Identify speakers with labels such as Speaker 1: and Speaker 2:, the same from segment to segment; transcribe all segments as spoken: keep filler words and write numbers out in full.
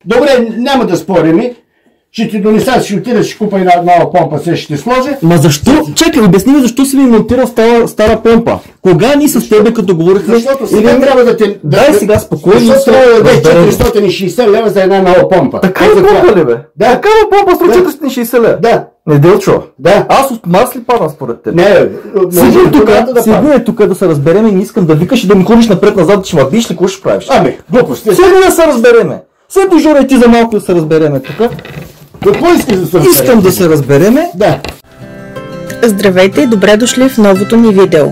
Speaker 1: Добре, няма да спорим. Ще ти донеса, ще отида, ще купа една нова помпа, сега ще ти сложа.
Speaker 2: Ма защо? Чакай, обясни ми защо си ми монтирал стара, стара помпа. Кога ние с тебе като говорихме?
Speaker 1: Защото сега или... трябва да те...
Speaker 2: Дай да, сега спокойно.
Speaker 1: Защото трябва да дадеш четиристотин и шейсет лева за една нова помпа.
Speaker 2: Такава помпа ли бе?
Speaker 1: Да.
Speaker 2: Такава помпа струва четиристотин и шейсет лева?
Speaker 1: Да.
Speaker 2: Не делчо.
Speaker 1: Да.
Speaker 2: Аз от Марс ли падам според теб?
Speaker 1: Не,
Speaker 2: седи тук, да седи е тук да се разбереме и не искам да викаш и да ми ходиш напред-назад, че ма биш ли, какво ще правиш?
Speaker 1: Ами, глупости.
Speaker 2: Седи да се разбереме. Седи, Жора, и ти за малко да се разбереме тук.
Speaker 1: Какво искаш да се разбереме?
Speaker 2: Искам да се разбереме.
Speaker 1: Да.
Speaker 3: Здравейте и добре дошли в новото ни видео.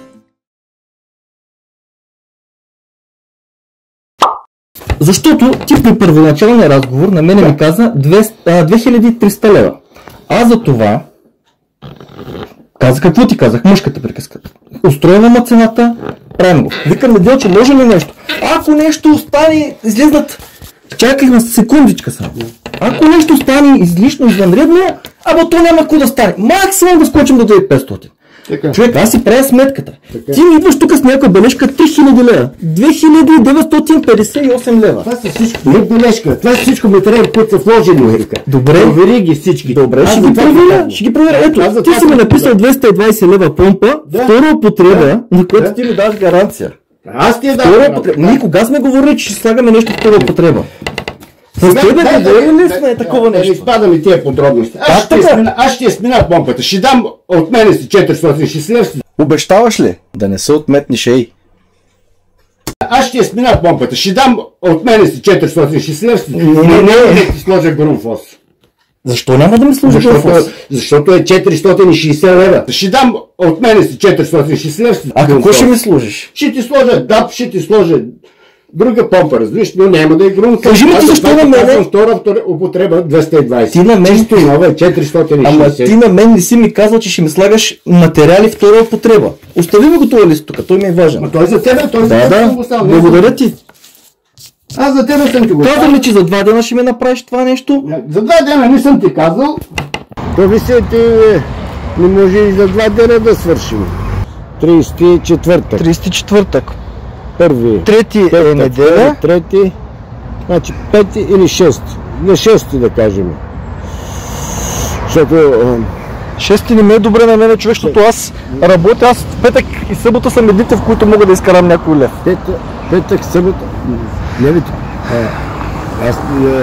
Speaker 2: Защото ти при първоначалния разговор на мене ми каза две хиляди и триста лева. Аз за това казах, какво ти казах, мъжката приказка. Устрояваме цената, правим го. Викам, Неделчо, може ли нещо? Ако нещо остане, излезнат, чакай секундичка само. Ако нещо стане излишно, извънредно, ама то няма какво да стане. Максимум да скочим до две хиляди и петстотин. Така. Човек, аз си правя сметката. Така. Ти ми идваш тук с някаква бележка три хиляди лева. две хиляди деветстотин петдесет и осем лева.
Speaker 1: Това са всичко. Не бележка. Това са всичко материали, които са вложени.
Speaker 2: Добре.
Speaker 1: Провери ги всички.
Speaker 2: Добре, ще ги проверя. Ще ги проверя. Ето, ти си ми написал двеста и двайсет лева помпа, да. Втора употреба, да. На която да. Ти ми даваш гаранция.
Speaker 1: Аз ти я давам.
Speaker 2: Ние кога сме говорили, че ще слагаме нещо втора употреба? С тебе говорили ли сме такова нещо?
Speaker 1: Не изпадаме тия подробности. Аз ще, смина, аз ще я смина помпата. Ще дам от мене си четиристотин и шейсет лева.
Speaker 2: Обещаваш ли да не се отметнеш ей?
Speaker 1: Аз ще я смина помпата. Ще дам от мене си четиристотин и шейсет лева.
Speaker 2: Не, не, не.
Speaker 1: Да ти сложа грунфос.
Speaker 2: Защо няма да ми служи грунфос?
Speaker 1: Защото е четиристотин и шейсет лева. Ще дам от мене си четиристотин и шейсет лева.
Speaker 2: А какво ще ми служиш?
Speaker 1: Ще ти сложа дап, ще ти сложа друга помпа, разбираш, но няма да е грунфос.
Speaker 2: Кажи ми ти защо на мене...
Speaker 1: Втора, втора употреба двеста и двайсет.
Speaker 2: Ти на мен...
Speaker 1: Чисто нова е четиристотин и шейсет.
Speaker 2: Ама ти на мен не си ми казал, че ще ми слагаш материали втора употреба. Остави ми го това лист тук, той ми е важен.
Speaker 1: А той за тебе, той за
Speaker 2: да,
Speaker 1: тебе
Speaker 2: да.
Speaker 1: съм го оставил.
Speaker 2: Благодаря ти.
Speaker 1: Аз за тебе съм ти го
Speaker 2: казал ли, че за два дена ще ми направиш това нещо?
Speaker 1: За два дена не съм ти казал. То ви се ти не може и за два дена да свършим. трийсет и четвъртък.
Speaker 2: трийсет и четвъртък.
Speaker 1: Първи.
Speaker 2: Трети е неделя.
Speaker 1: Трети. Значи пети или шести. На шести да кажем. Защото...
Speaker 2: Шести не ме е добре на мен, човек, защото аз работя, аз в петък и събота съм едните, в които мога да изкарам някой лев.
Speaker 1: Петък, петък, събота... Не ви... Аз...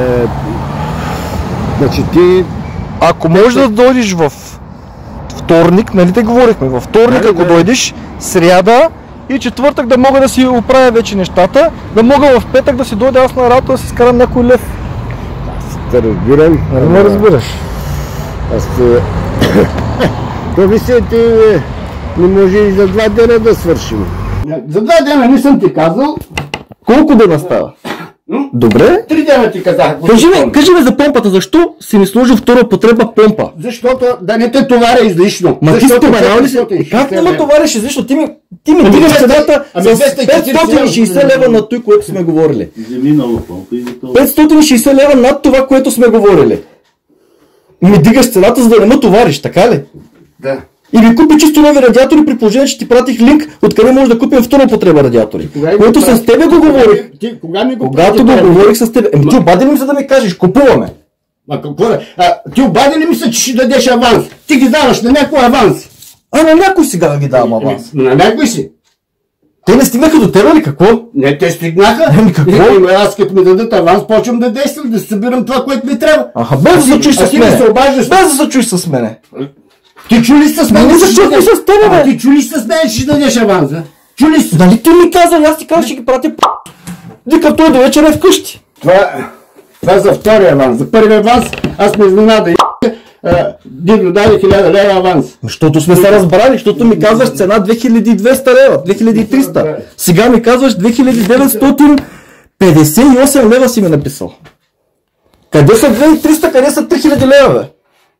Speaker 1: Значи ти...
Speaker 2: Ако можеш да дойдеш в вторник, нали те говорихме, във вторник ако дойдеш, сряда и четвъртък да мога да си оправя вече нещата, да мога в петък да си дойда аз на работа да си скарам някой лев.
Speaker 1: Аз те разбирам.
Speaker 2: Не ме разбираш.
Speaker 1: Аз те... То ви се ти не може и за два дена да свършим. За два дена не съм ти казал.
Speaker 2: Колко дена става? Добре.
Speaker 1: Три дена ти казах.
Speaker 2: Кажи ми, кажи ми за помпата, защо си ми сложил втора употреба помпа?
Speaker 1: Защото да не те товаря излишно.
Speaker 2: Ма ти споменал ли си? Как не ме товариш излишно? Ти ми, ти ми дигаш цената с петстотин и шейсет лева над той, което сме говорили.
Speaker 4: Вземи нова помпа и за това.
Speaker 2: петстотин и шейсет лева над това, което сме говорили. Ми дигаш цената, за да не ме товариш, така ли?
Speaker 1: Да.
Speaker 2: И ми купи чисто нови радиатори, при положение, че ти пратих линк, откъде може да купим втора употреба радиатори. Което с тебе го говорих.
Speaker 1: Ти кога ми го
Speaker 2: Когато го говорих с тебе. Еми ти обади ли ми се да ми кажеш, купуваме?
Speaker 1: А какво да? Ти обади ли ми се, че ще дадеш аванс? Ти ги даваш на някой аванс.
Speaker 2: А на някой сега да ги давам аванс.
Speaker 1: На някой си.
Speaker 2: Те не стигнаха до тебе ли какво?
Speaker 1: Не, те стигнаха.
Speaker 2: Еми какво?
Speaker 1: Аз като ми дадат аванс, почвам да действам, да събирам това, което ми трябва.
Speaker 2: Аха, без да се чуеш с мене. Без да се чуеш с мене.
Speaker 1: Ти чули с мен?
Speaker 2: Не защо не с тебе, бе?
Speaker 1: Ти чули с мен, че ще дадеш аванса? Чули с...
Speaker 2: Нали ти ми каза, аз ти казах, ще ги пратя п***. Дика той до вечера е вкъщи.
Speaker 1: Това, това е за втория аванс. За първи аванс аз ме изненада и Дидо даде хиляда лева аванс.
Speaker 2: Защото сме се разбрали, защото ми казваш цена две хиляди и двеста лева, две хиляди и триста. Сега ми казваш две хиляди деветстотин петдесет и осем лева си ми написал. Къде са две хиляди и триста, къде са три хиляди лева, бе?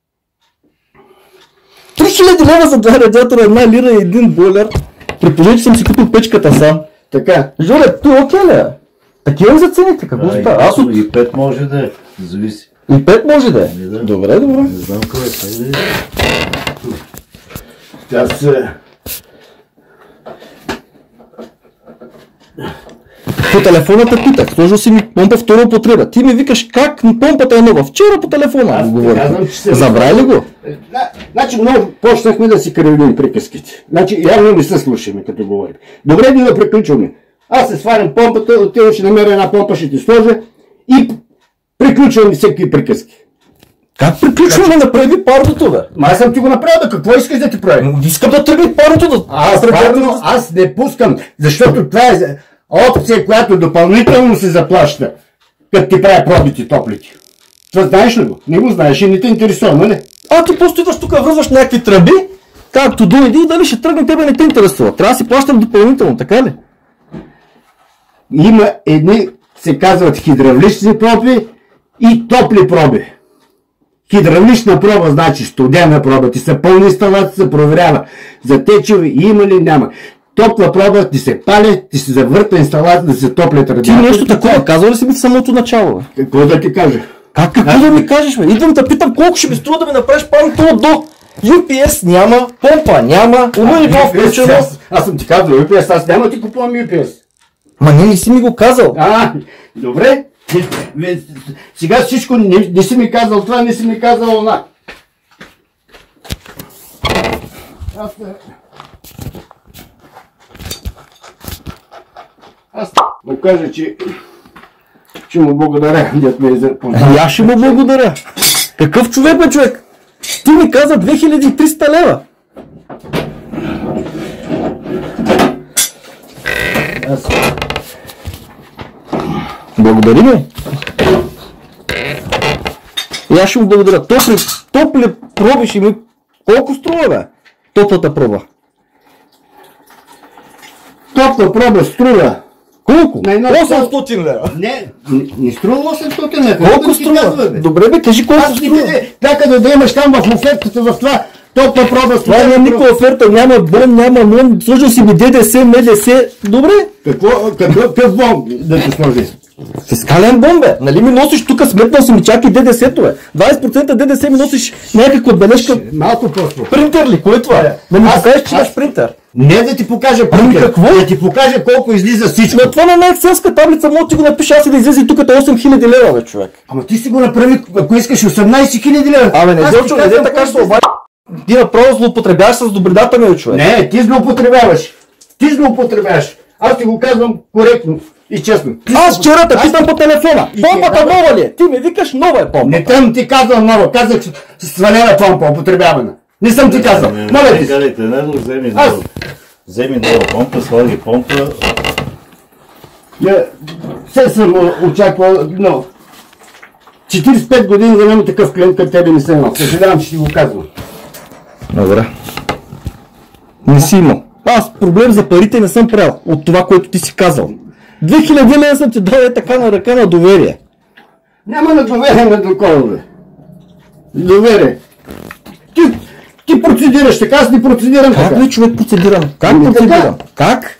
Speaker 2: три хиляди лева за два радиатора, една лира и един бойлер. При положение, че съм си купил печката сам.
Speaker 1: Така.
Speaker 2: Жоре, той окей ли е? Такива ли за цените? Какво става? Аз от...
Speaker 4: И пет може да е, зависи.
Speaker 2: И пет може да е?
Speaker 4: Да.
Speaker 2: Добре, добре.
Speaker 4: Не знам кой е, как да е.
Speaker 1: Аз...
Speaker 2: По телефоната питах, сложил си ми помпа втора употреба. Ти ми викаш как помпата е нова. Вчера по телефона
Speaker 1: Аз
Speaker 2: го говорих.
Speaker 1: казвам, че се-
Speaker 2: Забрави ли го?
Speaker 1: Значи много почнахме да си кривим приказките. Значи явно не се слушаме като говорим. Добре да приключваме. Аз се сварям помпата, отивам ще намеря една помпа, ще ти сложа и приключвам всеки приказки.
Speaker 2: Как приключваме? Направи парното, бе?
Speaker 1: Ма аз съм ти го направил, да какво искаш да ти правя?
Speaker 2: Искам да тръгне парото да...
Speaker 1: Аз, примерно, аз не пускам, защото това е опция, която допълнително се заплаща, като ти прави пробити топлите. Това знаеш ли го? Не го знаеш и не те интересува, нали?
Speaker 2: А ти просто идваш тук, връзваш някакви тръби, както дойди и дали ще тръгне, тебе не те интересува. Трябва да си плащам допълнително, така ли?
Speaker 1: Има едни, се казват хидравлични проби и топли проби. Хидравлична проба значи студена проба, ти са пълни инсталации, се проверява за течове, има ли, няма. Топла проба, ти се пали, ти се завърта инсталация да се топлят радиатори.
Speaker 2: Ти нещо такова казал ли си ми в самото начало, бе?
Speaker 1: Какво да ти кажа?
Speaker 2: Как, какво да ми кажеш, бе? Идвам да питам колко ще ми струва да ми направиш парното до Ю Пи Ес няма, помпа няма, умъни това включено.
Speaker 1: Аз, аз съм ти казал Ю Пи Ес, аз няма ти купувам Ю Пи Ес.
Speaker 2: Ма не ли си ми го казал?
Speaker 1: А, добре. Сега всичко не, не си ми казал това, не си ми казал това. Аз... Аз му кажа, че че му благодаря, дед ме е за
Speaker 2: Ами аз ще му благодаря. Какъв човек, бе, човек? Ти ми каза две хиляди и триста лева.
Speaker 1: Аз...
Speaker 2: Благодари ми. И аз ще му благодаря. Топли, топли проби ще ми... Колко струва, бе? Топлата проба.
Speaker 1: Топла проба струва.
Speaker 2: Колко?
Speaker 1: На едно-
Speaker 2: осемстотин лева.
Speaker 1: Не, не, не струва осемстотин лева.
Speaker 2: Колко
Speaker 1: Да ти
Speaker 2: струва?
Speaker 1: казва, бе?
Speaker 2: Добре, бе, кажи колко
Speaker 1: Аз
Speaker 2: струва.
Speaker 1: никъде, някъде да имаш там в офертата в това топла проба.
Speaker 2: Това няма никаква оферта, няма бон, няма мон, сложил си ми Д Д С, М Д С, добре?
Speaker 1: Какво, какъв, какъв бон да ти сложи?
Speaker 2: Фискален бон, бе. Нали ми носиш тук, сметнал си ми чак и Д Д С-то, бе. двайсет процента Д Д С ми носиш някаква бележка.
Speaker 1: Малко просто.
Speaker 2: Принтер ли? Кое е това? Да ми
Speaker 1: Аз-
Speaker 2: покажеш, че
Speaker 1: аз-
Speaker 2: имаш принтер.
Speaker 1: Не да ти покажа
Speaker 2: Ами
Speaker 1: принтер,
Speaker 2: какво?
Speaker 1: да ти покажа колко излиза всичко.
Speaker 2: На това на една екселска таблица мога да ти го напиша, аз и да излезе и тук е осем хиляди лева, бе, човек.
Speaker 1: Ама ти си го направи, ако искаш осемнайсет хиляди лева.
Speaker 2: Абе, не
Speaker 1: Аз ти
Speaker 2: Делчо, не
Speaker 1: казвам
Speaker 2: де така
Speaker 1: колко
Speaker 2: ще се обади. Ти направо злоупотребяваш с добродата ми, бе, човек.
Speaker 1: Не, ти злоупотребяваш. Ти злоупотребяваш. Аз ти го казвам коректно и честно. Ти
Speaker 2: Аз
Speaker 1: си-
Speaker 2: вчера те
Speaker 1: Аз-
Speaker 2: питам по телефона.
Speaker 1: И
Speaker 2: Помпата
Speaker 1: ти-
Speaker 2: нова ли е? Ти ми викаш нова е помпа.
Speaker 1: Не съм ти казал много, казах с- свалена помпа, употребявана. Не съм ти казал.
Speaker 4: Не, не,
Speaker 1: Моля
Speaker 4: не
Speaker 1: ти се.
Speaker 4: карайте, не, но вземи
Speaker 1: Аз-
Speaker 4: нова. Вземи нова помпа, слаги помпа.
Speaker 1: Не, Все съм очаквал, но четирийсет и пет години да нямам такъв клиент, като тебе не съм имал. Съжалявам, че ти го казвам.
Speaker 2: Добре. Не си имал. Аз проблем за парите не съм правил от това, което ти си казал. две хиляди лева съм ти дал е така на ръка на доверие.
Speaker 1: Няма на доверие на доколове. Доверие. Ти, ти процедираш така, аз не процедирам
Speaker 2: Как
Speaker 1: така.
Speaker 2: ли човек процедирам? Как
Speaker 1: Ами така.
Speaker 2: процедирам? Как?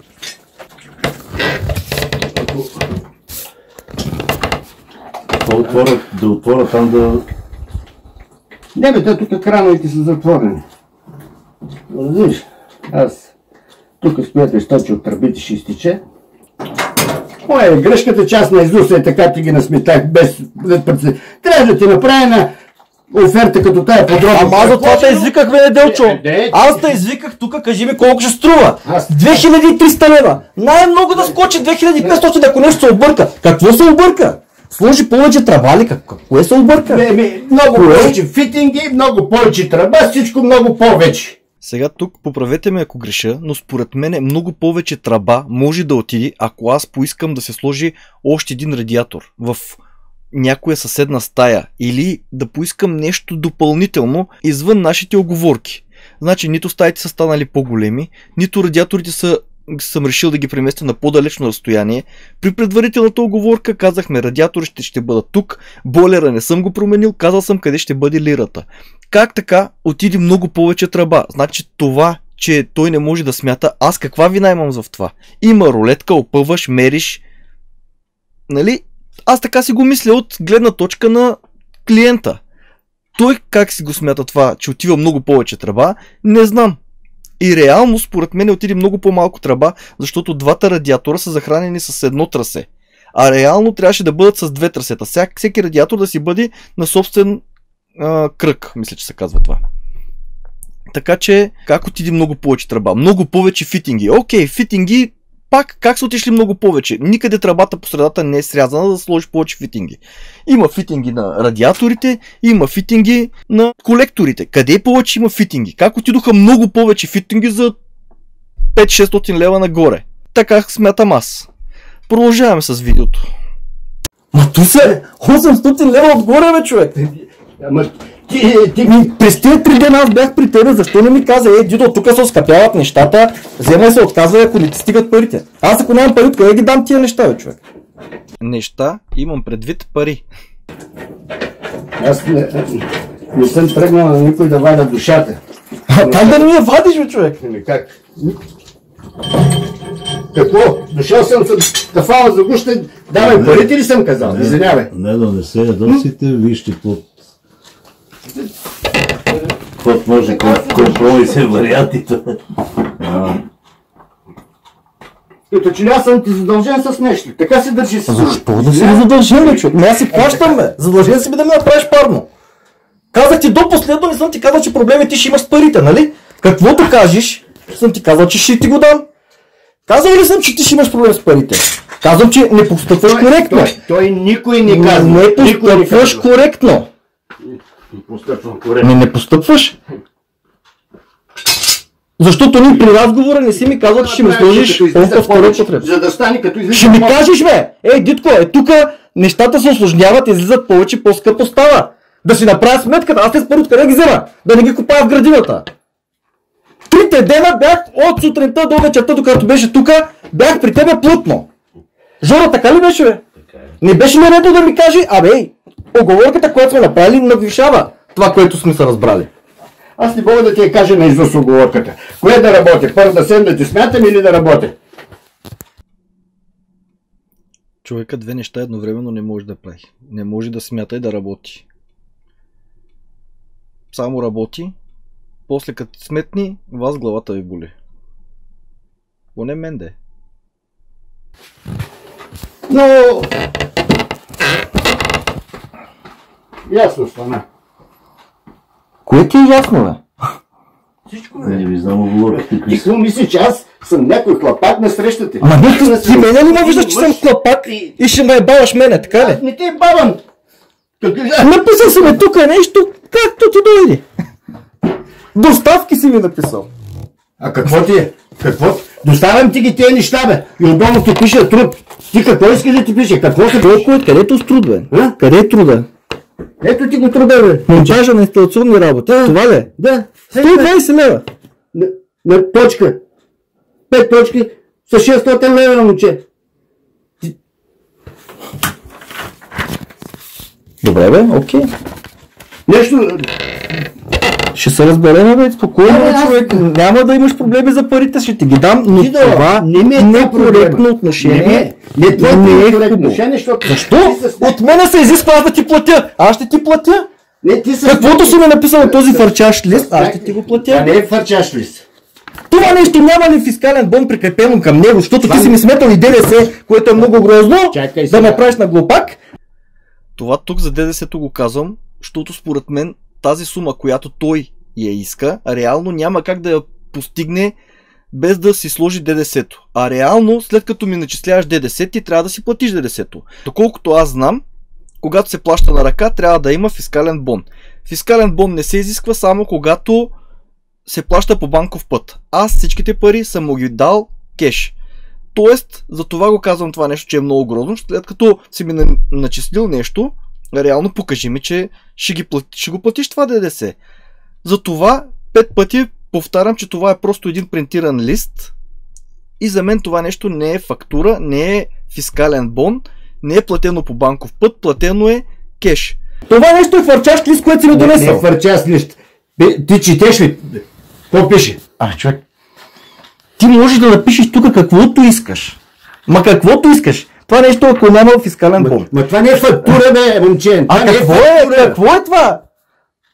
Speaker 4: Да отворя, да отворя там да...
Speaker 1: Не бе, те тук крановете са затворени. Разбираш? Аз тук с което източи от тръбите ще изтече. Моя е грешката, че аз на Изуса е така ти ги насметах без... без прецедент. Трябва да ти направя на оферта като тая подробна.
Speaker 2: Ама аз за това те извиках, бе, Делчо.
Speaker 1: Е, е, е.
Speaker 2: Аз те извиках тук, кажи ми колко ще струва.
Speaker 1: Аз-
Speaker 2: две хиляди и триста лева. Най-много да скочи две хиляди и петстотин, ако нещо се обърка. Какво се обърка? Сложи повече тръба ли? Какво Кое се обърка?
Speaker 1: Ме, ме, много
Speaker 2: Кое?
Speaker 1: повече фитинги, много повече тръба, всичко много повече.
Speaker 5: Сега тук поправете ме ако греша, но според мен много повече тръба може да отиде, ако аз поискам да се сложи още един радиатор в някоя съседна стая или да поискам нещо допълнително извън нашите оговорки. Значи нито стаите са станали по-големи, нито радиаторите са съм решил да ги преместя на по-далечно разстояние. При предварителната оговорка казахме радиаторите ще бъдат тук, бойлера не съм го променил, казал съм къде ще бъде лирата. Как така отиде много повече тръба? Значи това, че той не може да смята, аз каква вина имам за това? Има рулетка, опъваш, мериш. Нали? Аз така си го мисля от гледна точка на клиента. Той как си го смята това, че отива много повече тръба, не знам. И реално, според мен, отиде много по-малко тръба, защото двата радиатора са захранени с едно трасе. А реално трябваше да бъдат с две трасета. Всяк, всеки радиатор да си бъде на собствен а, кръг, мисля, че се казва това. Така че, как отиде много повече тръба? Много повече фитинги. Окей, фитинги, пак как са отишли много повече? Никъде тръбата по средата не е срязана, да сложиш повече фитинги. Има фитинги на радиаторите, има фитинги на колекторите. Къде повече има фитинги? Как отидоха много повече фитинги за пет-шестстотин лева нагоре? Така смятам аз. Продължаваме с видеото.
Speaker 2: Ма ту се осемстотин лева отгоре, бе, човек.
Speaker 1: Ама ти, ти...
Speaker 2: Ми, през тия три дена аз бях при тебе, защо не ми каза, е, Дидо, тук се оскъпяват нещата, вземай се, отказвай, ако не ти стигат парите. Аз ако нямам пари, откъде ги дам тия неща, бе, човек?
Speaker 5: Неща, имам предвид пари.
Speaker 1: Аз не, не съм тръгнал на никой да валя душата.
Speaker 2: А как да не я вадиш, бе, човек?
Speaker 1: Ами как? Какво? Дошъл съм с тафала за гуща, давай парите ли съм казал? Извинявай.
Speaker 4: Не, да не се ядосите, вижте под... Под може компромисен вариантите.
Speaker 1: Като че ли аз съм ти задължен с нещо. Така се държи с...
Speaker 2: Защо да си ми задължен, бе, човек? Не, аз си плащам, бе. Задължен си ми да ми направиш парно. Казах ти до последно, не съм ти казал, че проблеми ти ще имаш с парите, нали? Каквото кажеш, съм ти казал, че ще ти го дам. Казал ли съм, че ти ще имаш проблем с парите? Казвам, че не постъпваш коректно.
Speaker 1: Той, той никой не казва.
Speaker 2: Не постъпваш коректно.
Speaker 1: Не постъпвам коректно.
Speaker 2: Не, не постъпваш. Защото ни при разговора не си ми казал, че ще ми сложиш помпа втора употреба.
Speaker 1: За да стане като излиза.
Speaker 2: Ще ми кажеш, бе! Ей, Дитко, е тук нещата се осложняват, излизат повече, по-скъпо става. Да си направя сметката, аз те с пари откъде ги взема? Да не ги купая в градината. Трите дена бях от сутринта до вечерта, докато беше тук, бях при тебе плътно. Жора, така ли беше, бе? Не беше ли редно да ми каже, абе, ей, оговорката, която сме направили, надвишава това, което сме се разбрали.
Speaker 1: Аз не мога да ти я кажа на изус оговорката. Кое да работи? Първо да седна да ти смятам или да работя?
Speaker 5: Човека две неща едновременно не може да прави. Не може да смята и да работи. Само работи, после като сметни, вас главата ви боли. Поне мен де.
Speaker 1: Но... Ясно стана.
Speaker 2: Кое ти е ясно, бе?
Speaker 1: Всичко
Speaker 4: Не ви знам оговорките.
Speaker 1: Ти какво мислиш, че аз съм някой хлапак на срещата?
Speaker 2: Ама не, ти, ти мене ли ме виждаш, че съм хлапак и ще ме баваш мене, така ли?
Speaker 1: Аз не те бавам.
Speaker 2: Написал си ме тук нещо, както ти дойде. Доставки си ми написал.
Speaker 1: А какво ти е? Какво? Доставям ти ги тези неща, бе. И отдолу ти пише труд. Ти какво искаш да ти пише? Какво се
Speaker 2: Колко е? Където с труд, бе?
Speaker 1: А?
Speaker 2: Къде е труда?
Speaker 1: Ето ти го труда, бе.
Speaker 2: Монтажа на инсталационни работи.
Speaker 1: Да.
Speaker 2: Това ли е?
Speaker 1: Да.
Speaker 2: сто и двайсет лева.
Speaker 1: На, на точка. Пет точки с шестстотин лева, момче.
Speaker 2: Добре, бе, окей.
Speaker 1: Нещо...
Speaker 2: Ще се разберем, бе, спокойно,
Speaker 1: Абе,
Speaker 2: бе,
Speaker 1: аз-
Speaker 2: човек. Няма да имаш проблеми за парите, ще ти ги дам, но
Speaker 1: Ти да,
Speaker 2: това
Speaker 1: не ми е това
Speaker 2: некоректно
Speaker 1: проблема.
Speaker 2: отношение.
Speaker 1: Не ми е. Не, това
Speaker 2: не
Speaker 1: не
Speaker 2: е
Speaker 1: е коректно
Speaker 2: хубаво.
Speaker 1: отношение, защото...
Speaker 2: Защо?
Speaker 1: Ти с-
Speaker 2: От мене се изисква аз да ти платя. Аз ще ти платя.
Speaker 1: Не, ти с...
Speaker 2: Каквото си ме написал на този фарчащ лист, аз ще ти го
Speaker 1: Това
Speaker 2: платя.
Speaker 1: не е фарчаш лист.
Speaker 2: Това нещо няма ли фискален бон прикрепено към него, защото ти си ми сметал и ДДС, което е много грозно,
Speaker 1: Чакай
Speaker 2: да
Speaker 1: сега.
Speaker 2: ме правиш на глупак.
Speaker 5: Това тук за ДДС-то го казвам, защото според мен тази сума, която той я иска, реално няма как да я постигне без да си сложи ДДС-то. А реално, след като ми начисляваш ДДС, ти трябва да си платиш ДДС-то. Доколкото аз знам, когато се плаща на ръка, трябва да има фискален бон. Фискален бон не се изисква само когато се плаща по банков път. Аз всичките пари съм му ги дал кеш. Тоест, за това го казвам това нещо, че е много грозно. След като си ми на- начислил нещо, реално покажи ми, че ще, ги плати, ще го платиш това ДДС. Затова пет пъти повтарям, че това е просто един принтиран лист и за мен това нещо не е фактура, не е фискален бон, не е платено по банков път, платено е кеш.
Speaker 2: Това нещо е фарчащ лист, което си ми
Speaker 1: Не, не е
Speaker 2: донесъл.
Speaker 1: фарчаш лист. Бе, ти четеш ли? Какво пише?
Speaker 2: А, човек, ти можеш да напишеш тук каквото искаш. Ма каквото искаш. Това нещо, ако няма фискален бон.
Speaker 1: Ма това не е фактура, бе, момче.
Speaker 2: А
Speaker 1: Това не
Speaker 2: какво е?
Speaker 1: фактура.
Speaker 2: Какво е това?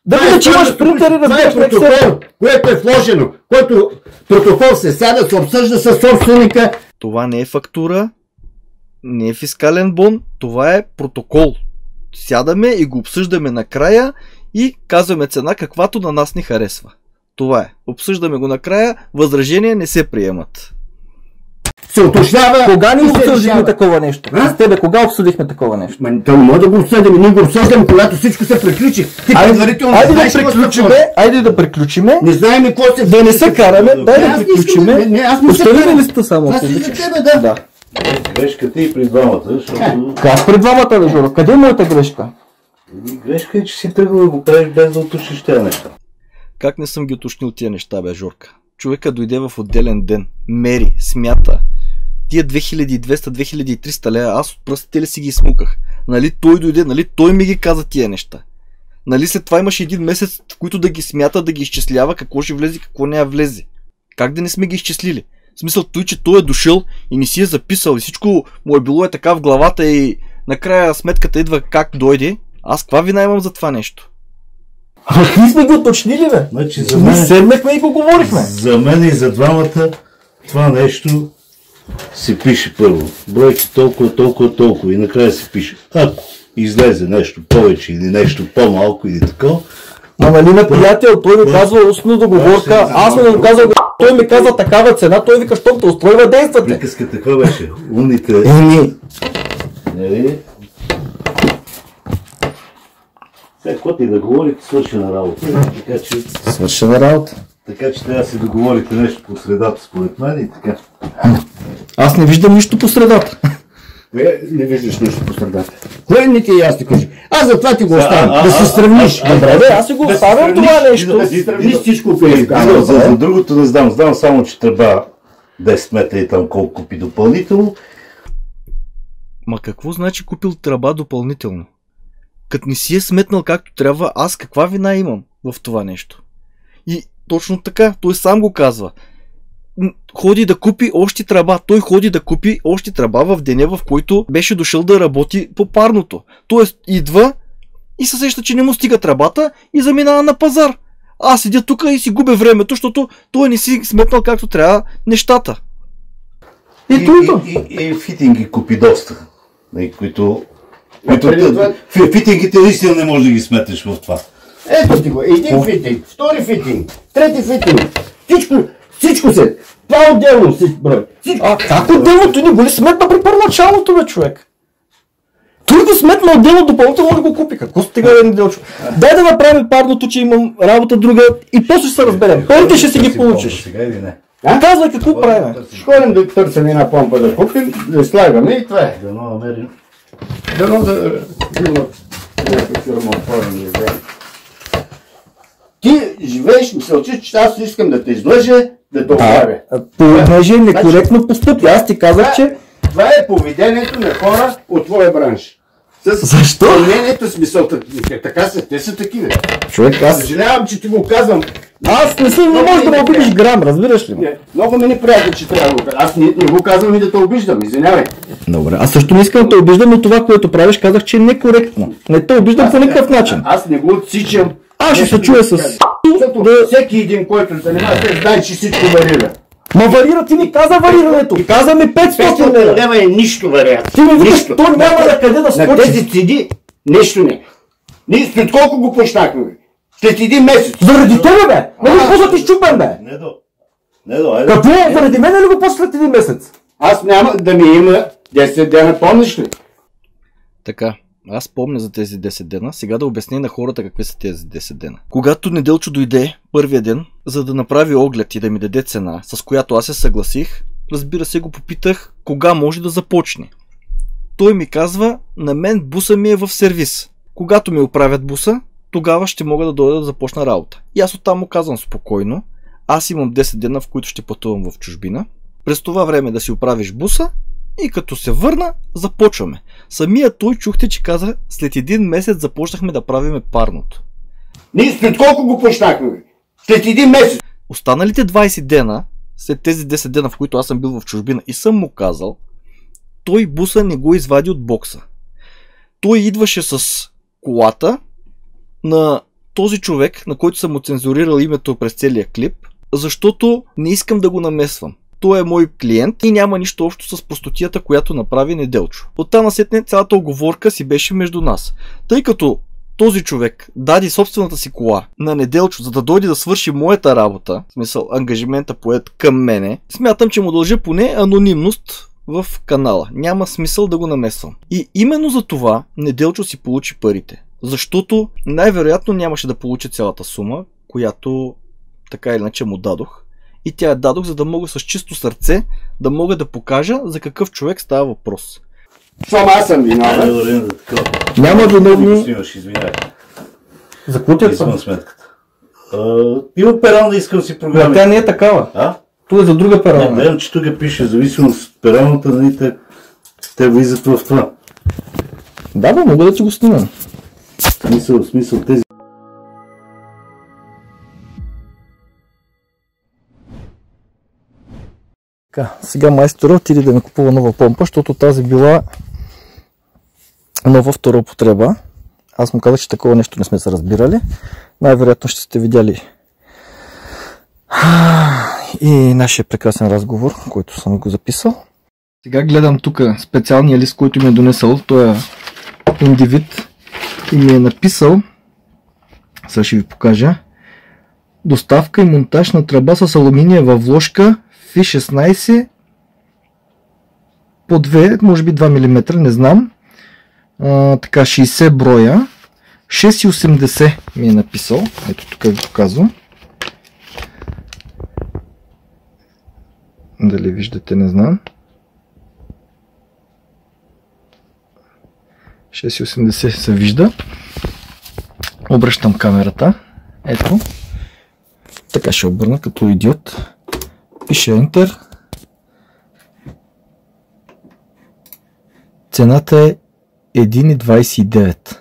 Speaker 2: Да видя, че имаш принтер и
Speaker 1: Това е
Speaker 2: разбираш на
Speaker 1: протокол,
Speaker 2: Excel.
Speaker 1: което е вложено, който протокол се сяда, се обсъжда със собственика.
Speaker 5: Това не е фактура, не е фискален бон, това е протокол. Сядаме и го обсъждаме накрая и казваме цена, каквато на нас ни харесва. Това е. Обсъждаме го накрая, възражения не се приемат.
Speaker 1: Се уточнява.
Speaker 2: Кога ни
Speaker 1: и се
Speaker 2: обсъждахме
Speaker 1: решава.
Speaker 2: такова нещо?
Speaker 1: А?
Speaker 2: С тебе кога обсъдихме такова нещо?
Speaker 1: Ма, то не може да го обсъдим, ние го обсъждаме, когато всичко се приключи. Ти предварително не
Speaker 2: Айде да
Speaker 1: знаеш какво се
Speaker 2: приключиме,
Speaker 1: случва.
Speaker 2: айде да приключиме.
Speaker 1: Не знаем какво се
Speaker 2: Да не се караме, дай
Speaker 1: Не,
Speaker 2: да
Speaker 1: аз не искам
Speaker 2: приключиме.
Speaker 1: да- не, аз не се
Speaker 2: Остави ли
Speaker 1: карам.
Speaker 2: листа само?
Speaker 1: Това
Speaker 2: ако
Speaker 1: си за
Speaker 2: обичаш?
Speaker 1: тебе, да.
Speaker 2: Да.
Speaker 4: Грешката и при двамата, защото
Speaker 2: Аз пред двамата, бе, Жоро. Къде е моята грешка?
Speaker 4: грешка е, че си тръгвал да го правиш без да уточниш тези неща.
Speaker 5: Как не съм ги уточнил тия неща, бе, Жорка? Човека дойде в отделен ден, мери, смята. Тия две хиляди и двеста - две хиляди и триста лева, аз от пръстите ли си ги смуках? Нали той дойде, нали той ми ги каза тия неща? Нали след това имаше един месец, в който да ги смята, да ги изчислява, какво ще влезе, какво не влезе? Как да не сме ги изчислили? В смисъл той, че той е дошъл и не си е записал и всичко му е било е така в главата и накрая сметката идва как дойде. Аз каква вина имам за това нещо?
Speaker 2: Ама ние сме го уточнили, бе.
Speaker 4: Значи за
Speaker 2: Ние
Speaker 4: мен,
Speaker 2: седнахме и го говорихме.
Speaker 4: за мен и за двамата това нещо се пише първо. Бройки толкова, толкова, толкова и накрая се пише. Ако излезе нещо повече или нещо по-малко или такова,
Speaker 2: Ма нали ме приятел, той ми казва устно договорка, аз му го казах, той ми каза такава цена, той вика, щом те устройва, действате.
Speaker 4: приказката каква беше? Умните...
Speaker 2: Еми,
Speaker 4: Нали? Сега, какво ти да говорите, свърши на работа. Така че,
Speaker 2: свършена работа.
Speaker 4: така че трябва да си договорите нещо по средата, според мен и така.
Speaker 2: Аз не виждам нищо по средата.
Speaker 1: Е, не виждаш нищо по средата. Кое не ти е ясно кажи? Аз затова ти го
Speaker 4: а,
Speaker 1: оставям.
Speaker 4: а,
Speaker 1: Да
Speaker 4: а,
Speaker 1: се сравниш.
Speaker 4: а, а,
Speaker 2: Добре, бе, аз си го
Speaker 1: Да
Speaker 2: оставям
Speaker 1: се
Speaker 2: това
Speaker 1: сравниш,
Speaker 2: нещо.
Speaker 1: Да си сравниш всичко
Speaker 4: Е,
Speaker 1: при
Speaker 4: за, за, за другото не знам. Знам само, че трябва десет метра и там колко купи допълнително.
Speaker 5: Ма какво значи купил тръба допълнително? Като не си е сметнал както трябва, аз каква вина имам в това нещо? И точно така, той сам го казва. М, Ходи да купи още тръба. Той ходи да купи още тръба в деня, в който беше дошъл да работи по парното. Тоест идва и се сеща, че не му стига тръбата и заминава на пазар. Аз седя тук и си губя времето, защото той не си сметнал както трябва нещата.
Speaker 2: И
Speaker 4: И,
Speaker 2: туито.
Speaker 4: и, и, и фитинги купи доста. Нали, които... които
Speaker 1: преди това-
Speaker 4: фи- фитингите наистина не можеш да ги сметнеш в това.
Speaker 1: Ето ти го. Един фитинг, втори фитинг, трети фитинг. Всичко, всичко се. Това отделно си брой. Всичко.
Speaker 2: А как отделно? Той не го ли сметна при първоначалното, бе, човек? Той го сметна отделно, допълнително да го купи. Какво стига да не делчо? Дай да направим парното, че имам работа друга и после ще се разберем. Парите ще си ги получиш.
Speaker 4: Сега или не?
Speaker 1: А?
Speaker 2: Казвай какво правим.
Speaker 1: Ще ходим да търсим една помпа да купим, да слагаме и това е.
Speaker 4: Да намерим.
Speaker 1: Дано да имат някаква фирма отворена да вземе. Ти живееш мисълчи, че аз искам да те излъжа, да те оправя.
Speaker 2: Понеже некоректно постъпи. Аз ти казах, че...
Speaker 1: Това е поведението на хора от твоя бранш. С
Speaker 2: Защо?
Speaker 1: мнението с мисълта. Така са, те са такива.
Speaker 2: Човек, аз...
Speaker 1: Съжалявам, че ти го казвам.
Speaker 2: Аз не съм, не можеш да ме обидиш грам, разбираш ли?
Speaker 1: Не, много ми неприятно, че трябва да го кажа. Аз не, не го казвам и да те обиждам, извинявай.
Speaker 2: Добре, аз също не искам да те обиждам, но това, което правиш, казах, че е некоректно. Не те обиждам по никакъв начин.
Speaker 1: А- Аз не го отсичам.
Speaker 2: Аз ще
Speaker 1: Нещо
Speaker 2: се чуя
Speaker 1: да
Speaker 2: с...
Speaker 1: кажа. Защото
Speaker 2: Да...
Speaker 1: всеки един, който се занимава, те знае, че всичко варира.
Speaker 2: Ма варира, ти ми каза варирането. Каза ми петстотин
Speaker 1: петстотин
Speaker 2: лева.
Speaker 1: лева е нищо вариант.
Speaker 2: Ти ми викаш,
Speaker 1: Нищо.
Speaker 2: то няма на къде да
Speaker 1: На
Speaker 2: скочи.
Speaker 1: тези цеди нещо не. Ние след колко го почнахме? Бе? След един месец.
Speaker 2: Заради тебе, бе! Нали
Speaker 1: А,
Speaker 2: какво да ти щупен, бе?
Speaker 4: Не до. Не до, айде.
Speaker 2: Какво? Заради мен ли го почна след един месец?
Speaker 1: Аз няма да ми има десет дена, помниш ли?
Speaker 5: Така, аз помня за тези десет дена, сега да обясня на хората какви са тези десет дена. Когато Неделчо дойде първия ден, за да направи оглед и да ми даде цена, с която аз се съгласих, разбира се го попитах кога може да започне. Той ми казва, на мен буса ми е в сервис. Когато ми оправят буса, тогава ще мога да дойда да започна работа. И аз оттам му казвам спокойно, аз имам десет дена, в които ще пътувам в чужбина. През това време да си оправиш буса и като се върна, започваме. Самия той чухте, че каза, след един месец започнахме да правиме парното.
Speaker 1: Ние след колко го почнахме? Бе? След един месец.
Speaker 5: Останалите двайсет дена, след тези десет дена, в които аз съм бил в чужбина и съм му казал, той буса не го извади от бокса. Той идваше с колата на този човек, на който съм му цензурирал името през целия клип, защото не искам да го намесвам. Той е мой клиент и няма нищо общо с простотията, която направи Неделчо. Оттам насетне цялата оговорка си беше между нас. Тъй като този човек даде собствената си кола на Неделчо, за да дойде да свърши моята работа, в смисъл ангажимента поет към мене, смятам, че му дължа поне анонимност в канала. Няма смисъл да го намесвам. И именно за това Неделчо си получи парите. Защото най-вероятно нямаше да получи цялата сума, която така или иначе му дадох. И тя я дадох, за да мога с чисто сърце да мога да покажа за какъв човек става въпрос.
Speaker 1: Щом аз съм виновен.
Speaker 2: Няма виновни.
Speaker 4: Извинявай.
Speaker 2: За какво ти е
Speaker 4: Извън сметката. Има перална, искам си програми.
Speaker 2: Тя не е такава.
Speaker 4: А?
Speaker 2: Това е за друга
Speaker 4: Не,
Speaker 2: перална.
Speaker 4: гледам, че тук пише зависимост от пералната, нали, те, те влизат в това.
Speaker 2: Да, бе, мога да ти го снимам.
Speaker 4: Смисъл, смисъл тези.
Speaker 2: Така, сега майстора отиде да ми купува нова помпа, защото тази била нова втора употреба. Аз му казах, че такова нещо не сме се разбирали. Най-вероятно ще сте видяли и нашия прекрасен разговор, който съм го записал. Сега гледам тук специалния лист, който ми е донесъл. Той е индивид и ми е написал, сега ще ви покажа, доставка и монтаж на тръба с алуминиева вложка Фи шестнайсет по две, може би два милиметра, не знам. А, така, шейсет броя. шест и осемдесет ми е написал. Ето тук ви показвам. Дали виждате, не знам. шест и осемдесет се вижда. Обръщам камерата. Ето. Така ще обърна като идиот. Пише Enter. Цената е един двайсет и девет.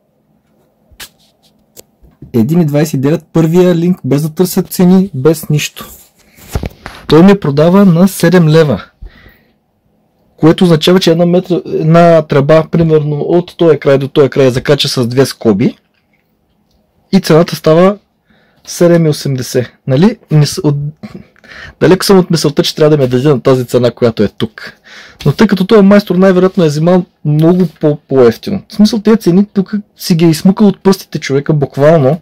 Speaker 2: един двайсет и девет, първия линк, без да търсят цени, без нищо. Той ми продава на седем лева. Което означава, че една, метра, една тръба, примерно от този край до този край, закача с две скоби. И цената става седем и осемдесет. Нали? От... Далеко съм от мисълта, че трябва да ме държа на тази цена, която е тук. Но тъй като този майстор най-вероятно е взимал много по-ефтино. В смисъл, тези цени тук си ги е измукал от пръстите човека, буквално.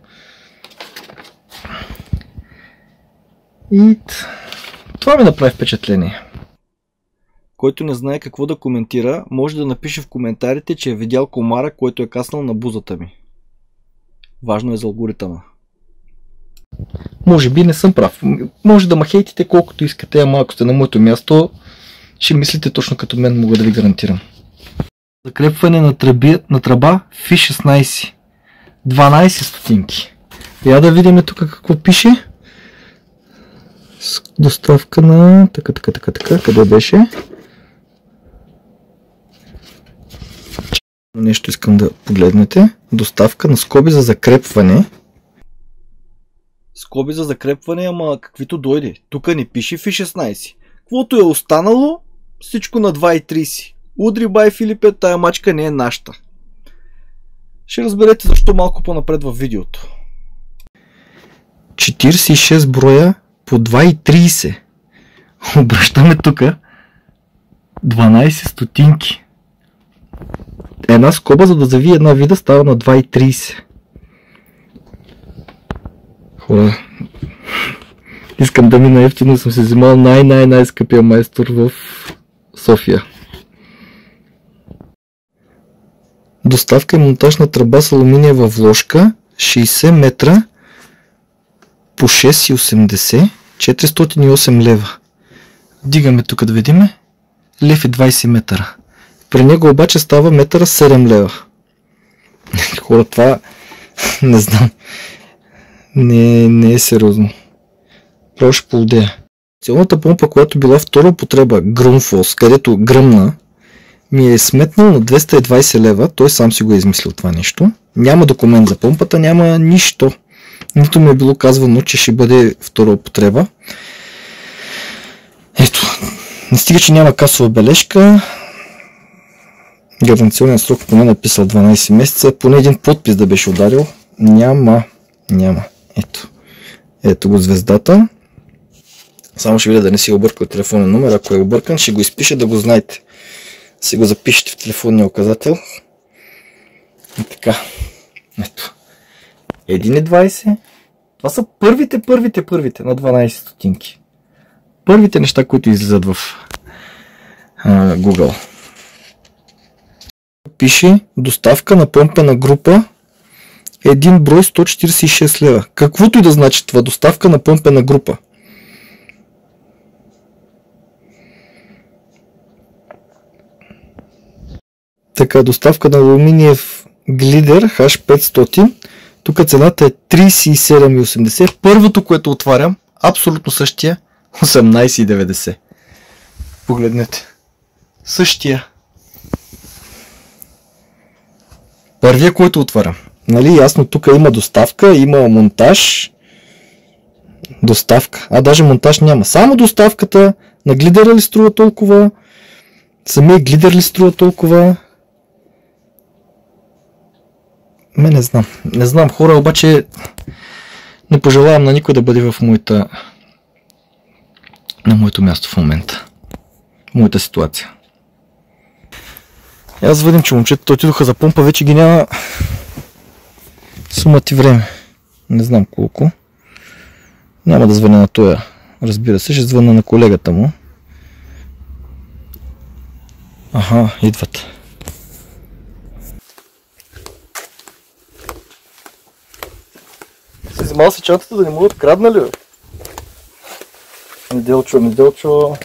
Speaker 2: И това ми направи впечатление.
Speaker 5: Който не знае какво да коментира, може да напише в коментарите, че е видял комара, който е каснал на бузата ми. Важно е за алгоритъма.
Speaker 2: Може би не съм прав. Може да ма хейтите колкото искате, ама ако сте на моето място, ще мислите точно като мен, мога да ви гарантирам. Закрепване на, тръби, на тръба Фи шестнайсет. дванайсет стотинки. Я да видим тук какво пише. Доставка на... Така, така, така, така. Къде беше? Нещо искам да погледнете. Доставка на скоби за закрепване.
Speaker 5: Скоби за закрепване, ама каквито дойде. Тук не пише Фи шестнайсет. Каквото е останало, всичко на два и трийсет. Удри бай Филипе, тая мачка не е нашата. Ще разберете защо малко по-напред във видеото.
Speaker 2: четирийсет и шест броя по два и трийсет. Обръщаме тук дванайсет стотинки. Една скоба, за да завие една вида, става на два и трийсет. Хора, искам да мина ефтино, съм се взимал най-най-най-скъпия майстор в София. Доставка и монтаж на тръба с алуминиева вложка, шейсет метра по шест и осемдесет, четиристотин и осем лева. Дигаме тук да видим. Лев и двайсет метра. При него обаче става метъра седем лева. Хора, това не знам. Не, не е сериозно. Право ще полудея. Цялата помпа, която била втора употреба, Grundfos, където гръмна, ми е сметнал на двеста и двайсет лева. Той сам си го е измислил това нещо. Няма документ за помпата, няма нищо. Нито ми е било казвано, че ще бъде втора употреба. Ето. Не стига, че няма касова бележка. Гаранционен срок поне написал дванайсет месеца. Поне един подпис да беше ударил. Няма. Няма. Ето. Ето го звездата. Само ще видя да не си объркал телефонен номер. Ако е объркан, ще го изпиша да го знаете. Си го запишете в телефонния указател. И така. Ето. един и двайсет. Това са първите, първите, първите на дванайсет стотинки. Първите неща, които излизат в а, Google. Пише доставка на помпена група един брой сто четирийсет и шест лева. Каквото и да значи това, доставка на помпена група. Така, доставка на алуминиев глидер Х петстотин. Тук цената е трийсет и седем и осемдесет. Първото, което отварям, абсолютно същия, осемнайсет и деветдесет. Погледнете. Същия. Първия, който отварям. Нали, ясно, тук има доставка, има монтаж. Доставка. А, даже монтаж няма. Само доставката на глидера ли струва толкова? Самия глидер ли струва толкова? Ме не знам. Не знам, хора, обаче не пожелавам на никой да бъде в моята на моето място в момента. В моята ситуация. И аз видим, че момчетата отидоха за помпа, вече ги няма сума ти време. Не знам колко. Няма да звъня на тоя. Разбира се, ще звъня на колегата му. Аха, идват. Си вземал си чантата да не му откраднали, бе? Неделчо, неделчо.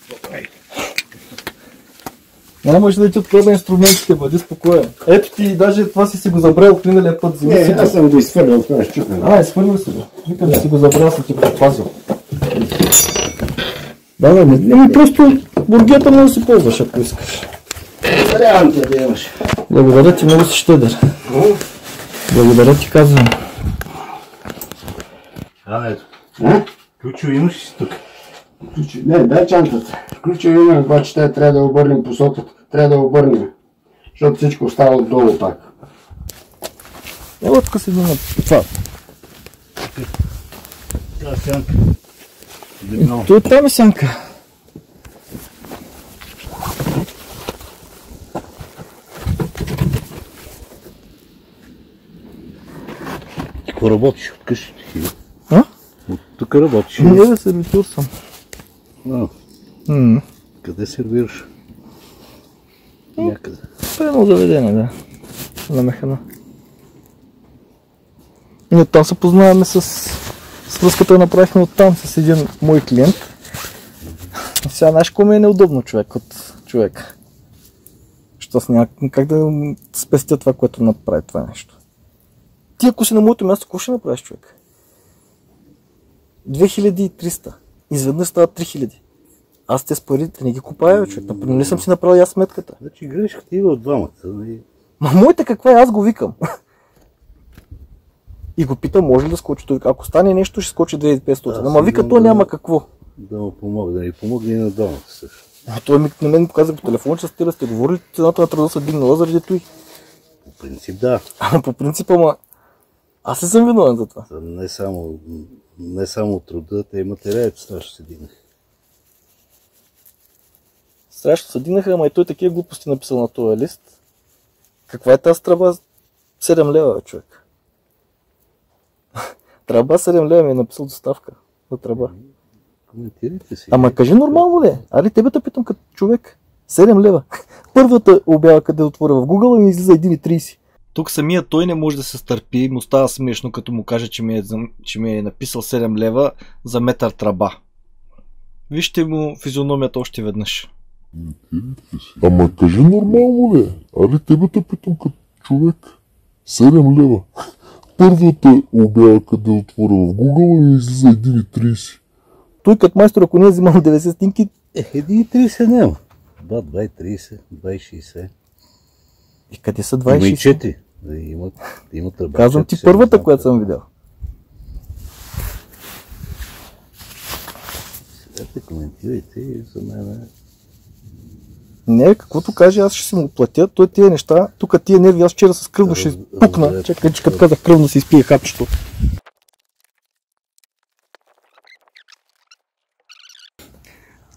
Speaker 2: Не може да ти открадна инструментите, бъди спокоен. Ето ти, даже това си си го забрал от миналия път.
Speaker 1: Не, аз съм го изхвърлял, това е щупен.
Speaker 2: А, изхвърлял си го. Викам, да си го забрал, съм ти го запазил. Да, да, не, не, просто бургията му да си ползваш, ако искаш.
Speaker 1: Вариант да имаш.
Speaker 2: Благодаря ти, много си щедър. Благодаря ти, казвам.
Speaker 4: А, ето.
Speaker 1: А?
Speaker 4: Ключови имаш ли си тук?
Speaker 1: Ключи... Не, дай чантата. Ключови имаме, обаче те трябва да обърнем посоката. Трябва да обърнем. Защото всичко остава отдолу пак.
Speaker 2: Ево тук си на това.
Speaker 4: Това сянка. Дебно.
Speaker 2: Той там е сянка.
Speaker 4: Ти какво работиш от къщи?
Speaker 2: А?
Speaker 4: От тук работиш?
Speaker 2: Не, да сервитюр съм.
Speaker 4: А,
Speaker 2: М.
Speaker 4: къде сервираш? Някъде.
Speaker 2: Едно заведение, да. На Механа. И оттам се познаваме с... с връзката направихме оттам с един мой клиент. Сега знаеш какво ми е неудобно, човек, от човек. Що с ня... как да спестя това, което направи това нещо. Ти ако си на моето място, какво ще направиш, човек? две хиляди и триста. Изведнъж става три хиляди. Аз те с парите не ги купая, човек. Например, не съм си направил аз сметката.
Speaker 4: Значи грешката има от двамата. Нали?
Speaker 2: Ма моята каква е? Аз го викам. И го питам, може ли да скочи той? Ако стане нещо, ще скочи две хиляди и петстотин. Ама вика, то
Speaker 4: да,
Speaker 2: няма какво.
Speaker 4: Да му помогне, да ни помогне и на двамата също.
Speaker 2: А той ми, на мен ми показа по телефон, че с тебе сте говорили, цената на труда се дигнала заради той.
Speaker 4: По принцип да.
Speaker 2: Ама по принцип, ама аз не съм виновен за това.
Speaker 4: Не само, не само труда, те и материалите страшно се дигнаха.
Speaker 2: Страшно се дигнаха, ама и той такива глупости написал на този лист. Каква е тази тръба? седем лева, бе, човек. Тръба седем лева ми е написал доставка за тръба.
Speaker 4: Коментирайте си.
Speaker 2: Ама кажи нормално ли? Али тебе те питам като човек. седем лева. Първата обява, къде отворя в Google, ми излиза един и трийсет.
Speaker 5: Тук самия той не може да се стърпи, му става смешно, като му каже, че ми е, че ми е написал седем лева за метър тръба. Вижте му физиономията още веднъж.
Speaker 6: Ама кажи нормално ли? Али тебе те питам като човек. седем лева. Първата обява, къде отворя в Google, ми излиза един и трийсет.
Speaker 2: Той като майстор, ако не е взимал деветдесет стинки,
Speaker 4: Е, един и трийсет няма. два, два и трийсет, два и шейсет.
Speaker 2: и къде са
Speaker 4: Има и
Speaker 2: двайсет и шест?
Speaker 4: четири. Да, имат, имат тръба.
Speaker 2: Казвам ти
Speaker 4: четири,
Speaker 2: първата,
Speaker 4: седем,
Speaker 2: която съм видял.
Speaker 4: Седете, коментирайте и за мен.
Speaker 2: Не, каквото каже, аз ще си му платя. Той тия неща, тук тия нерви, аз вчера с кръвно ще пукна. Чакай, че като казах кръвно си изпие хапчето.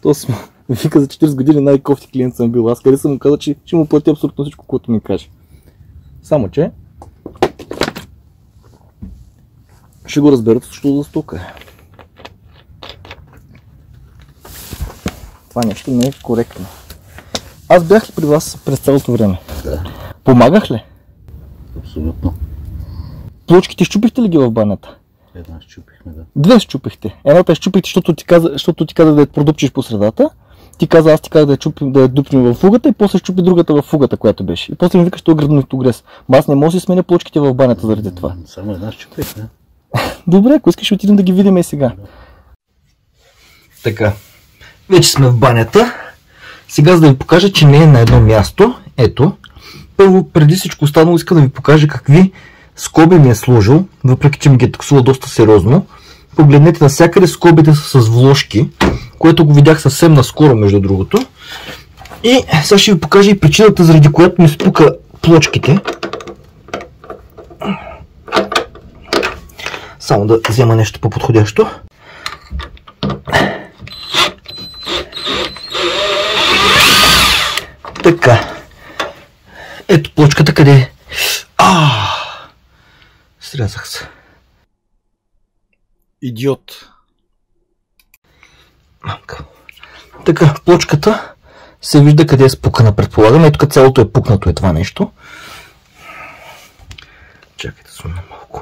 Speaker 2: То сме. Вика за четирийсет години най-кофти клиент съм бил. Аз къде съм му казал, че ще му плати абсолютно всичко, което ми каже. Само че ще го разберат, защото за стока е. Това нещо не е коректно. Аз бях ли при вас през цялото време?
Speaker 4: Да.
Speaker 2: Помагах ли?
Speaker 4: Абсолютно.
Speaker 2: Плочките щупихте ли ги в банята?
Speaker 4: Една щупихме, да.
Speaker 2: Две щупихте. Едната е щупихте, защото ти каза, защото ти каза да я продупчиш по средата. Ти каза, аз ти казах да я, чупим, да я дупнем в фугата и после щупи другата в фугата, която беше. И после ми викаш, той е градонитогрес. Ма аз не мога да си сменя плочките в банята заради това.
Speaker 4: Само една щупихме.
Speaker 2: Добре, ако искаш, отидем да ги видим и сега. Така. Вече сме в банята. Сега за да ви покажа, че не е на едно място. Ето. Първо, преди всичко останало, иска да ви покажа какви скоби ми е сложил, въпреки че ми ги е таксува доста сериозно. Погледнете, навсякъде скобите са с вложки, което го видях съвсем наскоро, между другото. И сега ще ви покажа и причината, заради която ми спука плочките. Само да взема нещо по-подходящо. Така. Ето плочката къде е. Ааа! Срязах се.
Speaker 5: Идиот.
Speaker 2: Мамка. Така, плочката се вижда къде е спукана, предполагам. Ето тук цялото е пукнато е това нещо. Чакайте, сумна малко.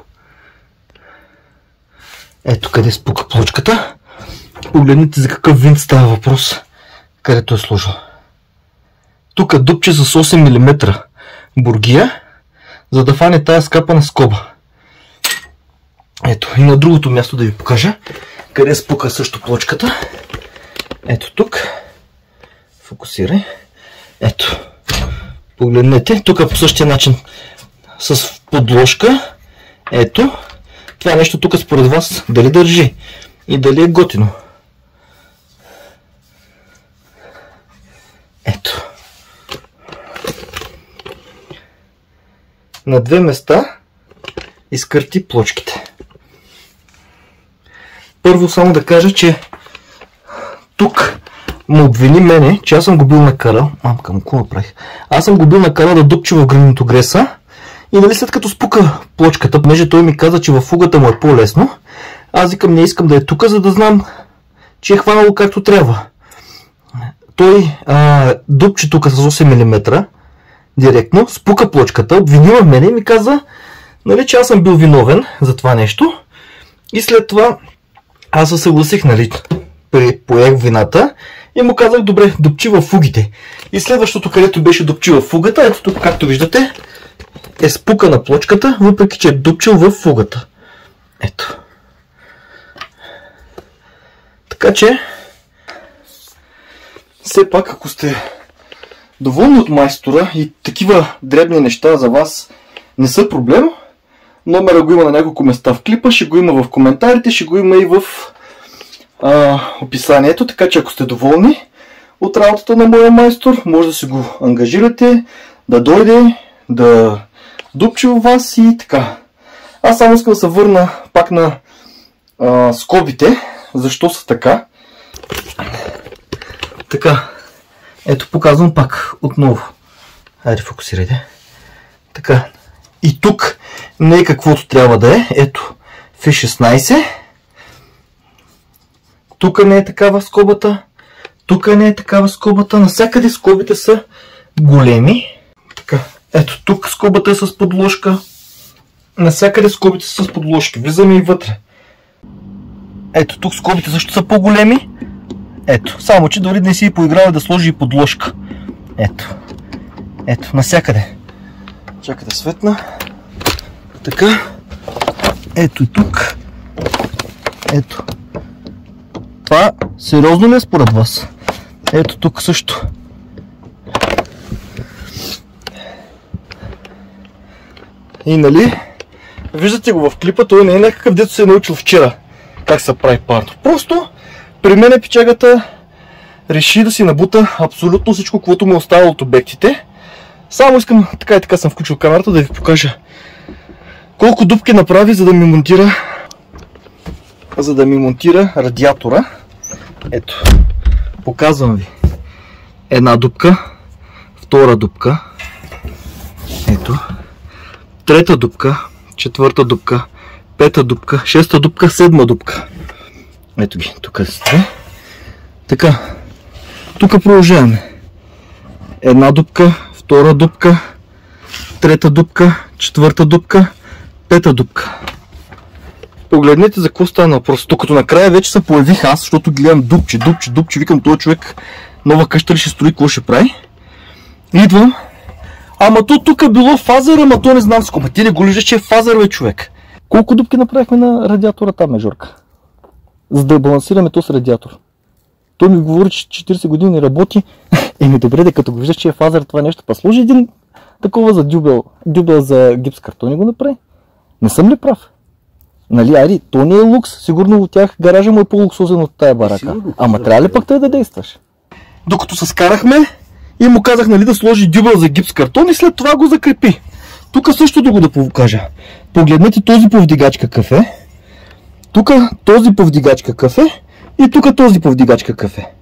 Speaker 2: Ето къде спука плочката. Погледнете за какъв винт става въпрос, където е сложил. Тук е дупче с осем милиметра бургия, за да фане тая скапана скоба. Ето, и на другото място да ви покажа, къде спука също плочката. Ето тук. Фокусирай. Ето. Погледнете, тук по същия начин с подложка. Ето. Това нещо тук според вас дали държи и дали е готино. Ето. На две места изкърти плочките. Първо само да кажа, че тук му обвини мене, че аз съм го бил накарал. Мамка му, какво направих? Аз съм го бил накарал да дупчи в гранитогреса и нали след като спука плочката, понеже той ми каза, че във фугата му е по-лесно, аз викам, не искам да е тук, за да знам, че е хванало както трябва. Той а, дупчи тук с осем милиметра директно, спука плочката, обвинила мене и ми каза, нали, че аз съм бил виновен за това нещо. И след това аз се съгласих, нали, поех вината и му казах, добре, дупчи във фугите. И следващото, където беше дупчи във фугата, ето тук, както виждате, е спукана плочката, въпреки че е дупчил във фугата. Ето. Така че, все пак, ако сте доволни от майстора и такива дребни неща за вас не са проблем, номера го има на няколко места в клипа, ще го има в коментарите, ще го има и в а, описанието, така че ако сте доволни от работата на моя майстор, може да си го ангажирате, да дойде, да дупчи у вас и така. Аз само искам да се върна пак на а, скобите, защо са така. Така, ето показвам пак отново. Хайде, фокусирайте. Така, и тук не е каквото трябва да е. Ето, Ф шестнайсет. Тук не е такава скобата. Тук не е такава скобата. Навсякъде скобите са големи. Така, ето тук скобата е с подложка. Навсякъде скобите са с подложки. Влизаме и вътре. Ето тук скобите също са по-големи. Ето, само че дори не си поиграва да сложи и подложка. Ето. Ето, навсякъде. Чакайте светна. Така. Ето и тук. Ето. Това сериозно ли е според вас? Ето тук също. И нали, виждате го в клипа, той не е някакъв, дето се е научил вчера как се прави парно. Просто при мен печагата реши да си набута абсолютно всичко, което му е оставало от обектите. Само искам, така и така съм включил камерата, да ви покажа колко дупки направи, за да ми монтира за да ми монтира радиатора. Ето. Показвам ви. Една дупка, втора дупка, ето, трета дупка, четвърта дупка, пета дупка, шеста дупка, седма дупка. Ето ги, тук сте. Така, тук продължаваме. Една дупка, втора дупка, трета дупка, четвърта дупка, пета дупка. Погледнете за какво стана въпрос. Тук като накрая вече се появих аз, защото гледам дупче, дупче, дупче, викам този човек нова къща ли ще строи, какво ще прави. Идвам. Ама то тук е било фазър, ама то не знам с кома. Ти не го лижеш, че е фазър, бе, човек. Колко дупки направихме на радиатора там, межорка? За да балансираме то с радиатор. Той ми говори, че четирийсет години не работи. Еми добре, да като го виждаш, че е фазър това нещо, па сложи един такова за дюбел, дюбел за гипс картон и го направи. Не съм ли прав? Нали, айди, то не е лукс. Сигурно от тях гаража му е по-луксозен от тая барака. Ама трябва ли пък той да действаш? Докато се скарахме и му казах, нали, да сложи дюбел за гипс картон и след това го закрепи. Тук също да го да покажа. Погледнете този повдигач какъв е. Тук този повдигач какъв е. И тук този повдигач какъв е.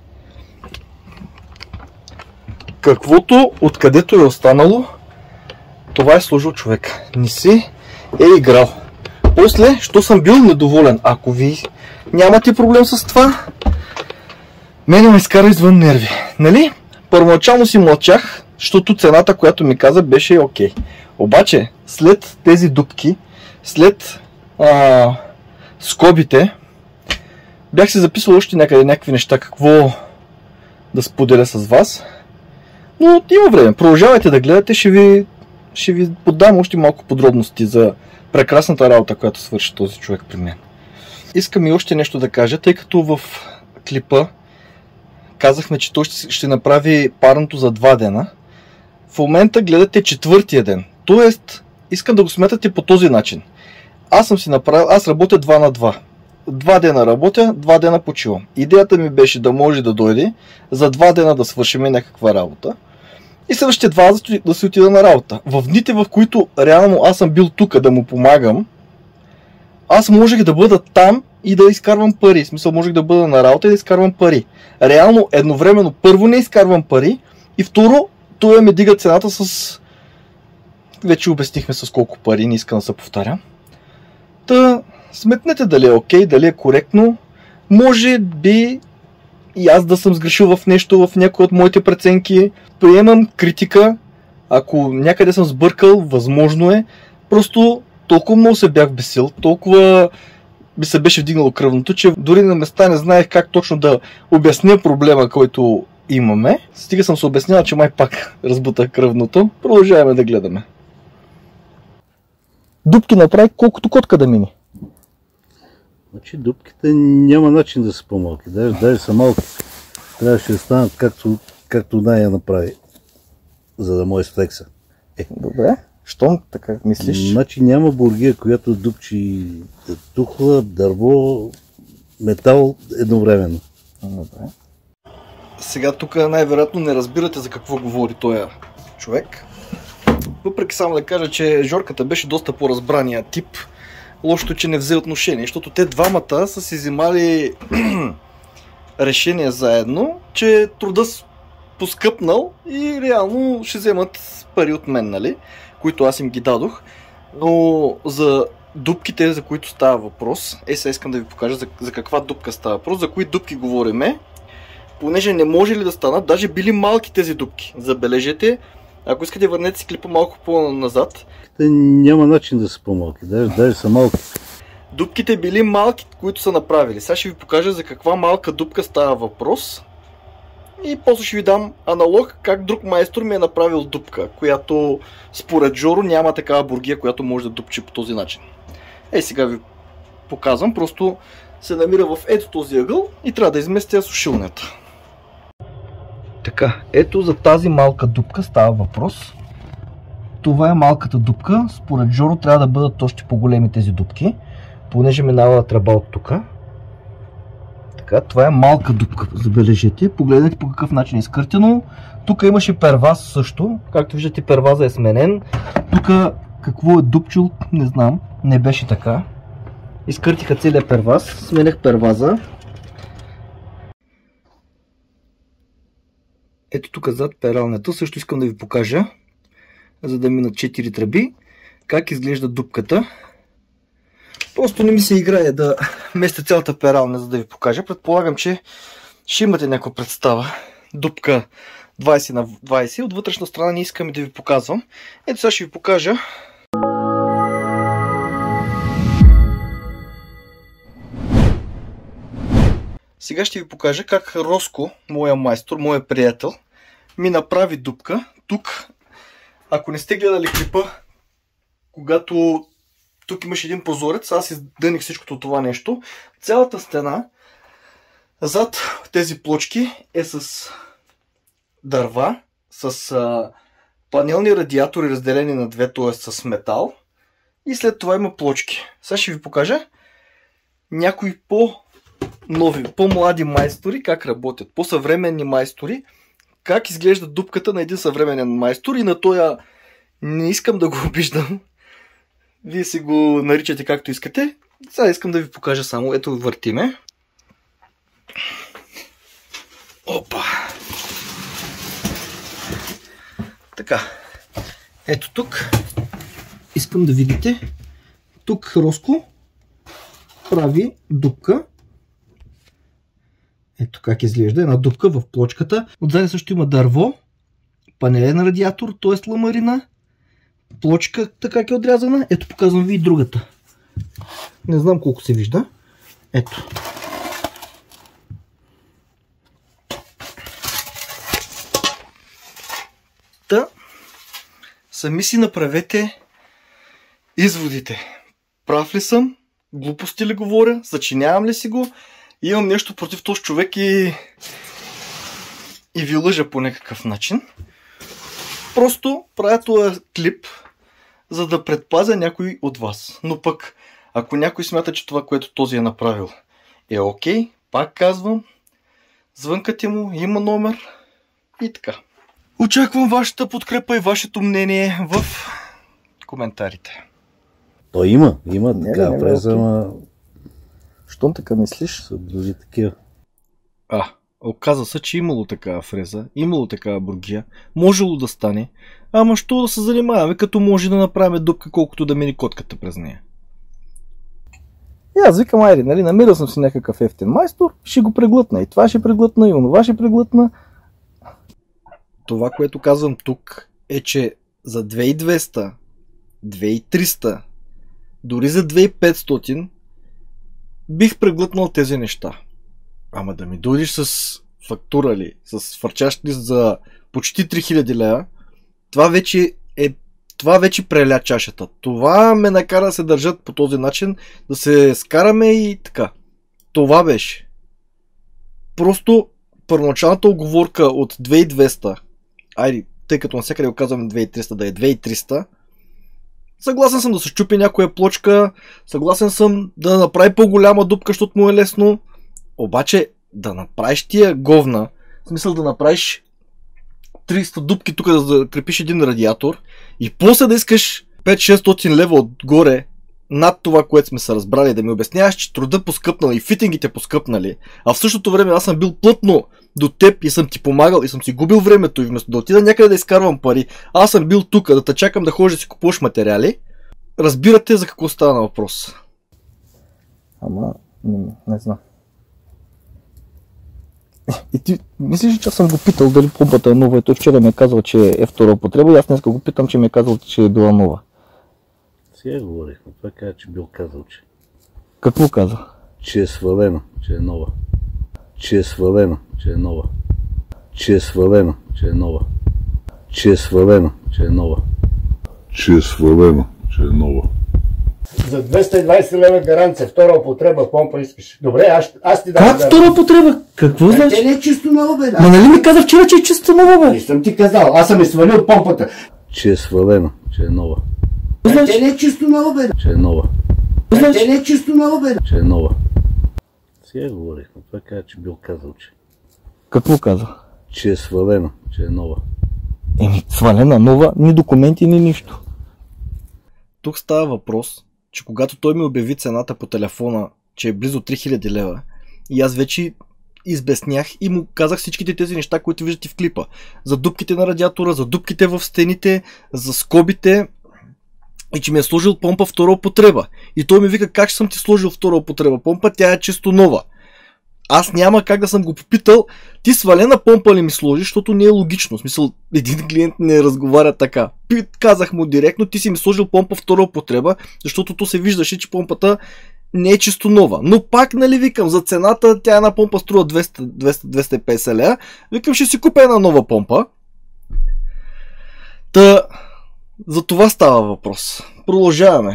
Speaker 2: Каквото откъдето е останало, това е сложил човек. Не си е играл. После, що съм бил недоволен. Ако ви нямате проблем с това, мене ме изкара извън нерви. Нали? Първоначално си мълчах, защото цената, която ми каза, беше окей. Обаче, след тези дупки, след а, скобите, бях си записал още някъде някакви неща, какво да споделя с вас. Но има време. Продължавайте да гледате, ще ви, ще ви подам още малко подробности за прекрасната работа, която свърши този човек при мен. Искам и още нещо да кажа, тъй като в клипа казахме, че той ще, ще направи парното за два дена. В момента гледате четвъртия ден. Тоест, искам да го смятате по този начин. Аз съм си направил, аз работя два на два. Два дена работя, два дена почивам. Идеята ми беше да може да дойде за два дена да свършим някаква работа и следващите два да се отида на работа. В дните, в които реално аз съм бил тук да му помагам, аз можех да бъда там и да изкарвам пари. В смисъл, можех да бъда на работа и да изкарвам пари. Реално, едновременно, първо не изкарвам пари и второ, той ме дига цената с... Вече обяснихме с колко пари, не искам да се повтарям. Та, сметнете дали е окей, дали е коректно. Може би и аз да съм сгрешил в нещо, в някои от моите преценки. Приемам критика. Ако някъде съм сбъркал, възможно е. Просто толкова много се бях бесил, толкова би се беше вдигнало кръвното, че дори на места не знаех как точно да обясня проблема, който имаме. Стига съм се обяснял, че май пак разбутах кръвното. Продължаваме да гледаме. Дупки направи колкото котка да мини.
Speaker 4: Значи дупките няма начин да са по-малки. Даже, даже са малки. Трябваше да станат както, както най-я направи, за да може флекса. Е.
Speaker 2: Добре. Щом така мислиш?
Speaker 4: Значи няма бургия, която дупчи тухла, дърво, метал едновременно.
Speaker 2: Добре. Сега тук най-вероятно не разбирате за какво говори този човек. Въпреки само да кажа, че Жорката беше доста по-разбрания тип. Лошото, че не взе отношение, защото те двамата са си взимали решение заедно, че труда поскъпнал и реално ще вземат пари от мен, нали? Които аз им ги дадох. Но за дупките, за които става въпрос, е, сега искам да ви покажа за, за каква дупка става въпрос, за кои дупки говориме, понеже не може ли да станат, даже били малки тези дупки. Забележете, ако искате, върнете си клипа малко по-назад.
Speaker 4: Те няма начин да са по-малки, даже, даже са малки.
Speaker 2: Дупките били малки, които са направили. Сега ще ви покажа за каква малка дупка става въпрос. И после ще ви дам аналог как друг майстор ми е направил дупка, която според Жоро няма такава бургия, която може да дупчи по този начин. Ей, сега ви показвам, просто се намира в ето този ъгъл и трябва да изместя сушилнята. Така, ето за тази малка дупка става въпрос. Това е малката дупка, според Жоро трябва да бъдат още по-големи тези дупки, понеже минава тръба от тук. Така, това е малка дупка, забележете, погледнете по какъв начин е изкъртено. Тук имаше перваз също, както виждате перваза е сменен. Тук какво е дупчил, не знам, не беше така. Изкъртиха целият перваз, сменях перваза. ето тук зад пералнята също искам да ви покажа, за да минат четири тръби, как изглежда дупката. Просто не ми се играе да местя цялата пералня, за да ви покажа. Предполагам, че ще имате някаква представа. Дупка двайсет на двайсет. От вътрешна страна не искам да ви показвам. Ето сега ще ви покажа. Сега ще ви покажа как Роско, моя майстор, моя приятел, ми направи дупка. Тук, ако не сте гледали клипа, когато тук имаш един прозорец, аз издъних всичкото това нещо. Цялата стена зад тези плочки е с дърва, с а, панелни радиатори, разделени на две, т.е. с метал. И след това има плочки. Сега ще ви покажа някои по-нови, по-млади майстори как работят, по-съвременни майстори, как изглежда дупката на един съвременен майстор. И на тоя не искам да го обиждам. Вие си го наричате както искате. Сега искам да ви покажа само. Ето, въртиме. Опа! Така. Ето тук. Искам да видите. Тук Роско прави дупка. Ето как изглежда. Една дупка в плочката. Отзади също има дърво. Панелен радиатор, т.е. ламарина. Плочка така е отрязана. Ето показвам ви и другата. Не знам колко се вижда. Ето. Та, сами си направете изводите. Прав ли съм? Глупости ли говоря? Съчинявам ли си го? Имам нещо против този човек и... и ви лъжа по някакъв начин. Просто правя този клип, за да предпазя някой от вас. Но пък, ако някой смята, че това, което този е направил, е окей, пак казвам, звънкате му, има номер и така. Очаквам вашата подкрепа и вашето мнение в коментарите.
Speaker 4: То има, има така преза, ама...
Speaker 2: Щом така мислиш?
Speaker 4: Са други такива.
Speaker 5: А, оказа се, че имало такава фреза, имало такава бургия, можело да стане, ама що да се занимаваме, като може да направим дупка, колкото да мини котката през нея.
Speaker 2: И аз викам, айде, нали, намерил съм си някакъв ефтин майстор, ще го преглътна. И това ще преглътна, и онова ще преглътна.
Speaker 5: Това, което казвам тук, е, че за две хиляди и двеста, две хиляди и триста, дори за две хиляди и петстотин бих преглътнал тези неща. Ама да ми дойдеш с фактура ли, с фърчащ лист за почти три хиляди лева, това вече е, това вече преля чашата. Това ме накара да се държат по този начин, да се скараме и така. Това беше. Просто първоначалната оговорка от две хиляди и двеста, айде, тъй като навсякъде го казваме две хиляди и триста, да е две хиляди и триста, съгласен съм да се щупи някоя плочка, съгласен съм да направи по-голяма дупка, защото му е лесно, обаче да направиш тия говна, в смисъл да направиш триста дупки тук, да закрепиш един радиатор и после да искаш пет-шестстотин лева отгоре над това, което сме се разбрали, да ми обясняваш, че труда поскъпнал и фитингите поскъпнали, а в същото време аз съм бил плътно до теб и съм ти помагал и съм си губил времето и вместо да отида някъде да изкарвам пари, аз съм бил тук да те чакам да ходиш да си купуваш материали, разбирате за какво става на въпрос.
Speaker 2: Ама, не, не знам. И ти мислиш, че аз съм го питал дали помпата е нова и той вчера ми е казал, че е втора употреба и аз днес го питам, че ми е казал, че е била нова.
Speaker 4: Сега говорихме, това каза, че бил казал, че...
Speaker 2: Какво каза?
Speaker 4: Че е свалена, че е нова. Че е свалена, че е нова. Че е свалена, че е нова. Че е свалена, че е нова.
Speaker 6: Че е свалена, че е нова.
Speaker 1: За двеста и двайсет лева гаранция, втора употреба, помпа искаш. Добре, аз, аз ти дам.
Speaker 2: Как втора употреба? Какво
Speaker 1: Да,
Speaker 2: значи?
Speaker 1: те не е чисто нова, бе.
Speaker 2: Ма нали ми каза вчера, че е чисто нова,
Speaker 1: Не
Speaker 2: бе?
Speaker 1: съм ти казал, аз съм и свалил помпата.
Speaker 4: Че е свалена, че е нова.
Speaker 1: Да, те не е чисто нова, бе.
Speaker 4: Че е нова.
Speaker 1: Да, те не е чисто нова, бе.
Speaker 4: Че е нова. Сега говорихме, това каза, че бил казал, че...
Speaker 2: Какво каза?
Speaker 4: Че е свалена, че е нова.
Speaker 2: Еми, свалена нова, ни документи, ни нищо.
Speaker 5: Тук става въпрос, че когато той ми обяви цената по телефона, че е близо три хиляди лева, и аз вече избеснях и му казах всичките тези неща, които виждате в клипа. За дупките на радиатора, за дупките в стените, за скобите и че ми е сложил помпа втора употреба. И той ми вика, как ще съм ти сложил втора употреба помпа, тя е чисто нова. Аз няма как да съм го попитал, ти свалена помпа ли ми сложиш, защото не е логично. В смисъл, един клиент не разговаря така. Казах му директно, ти си ми сложил помпа втора употреба, защото то се виждаше, че помпата не е чисто нова. Но пак, нали, викам, за цената, тя една помпа струва двеста до двеста и петдесет лева. Викам, ще си купя една нова помпа. Та, за това става въпрос. Продължаваме.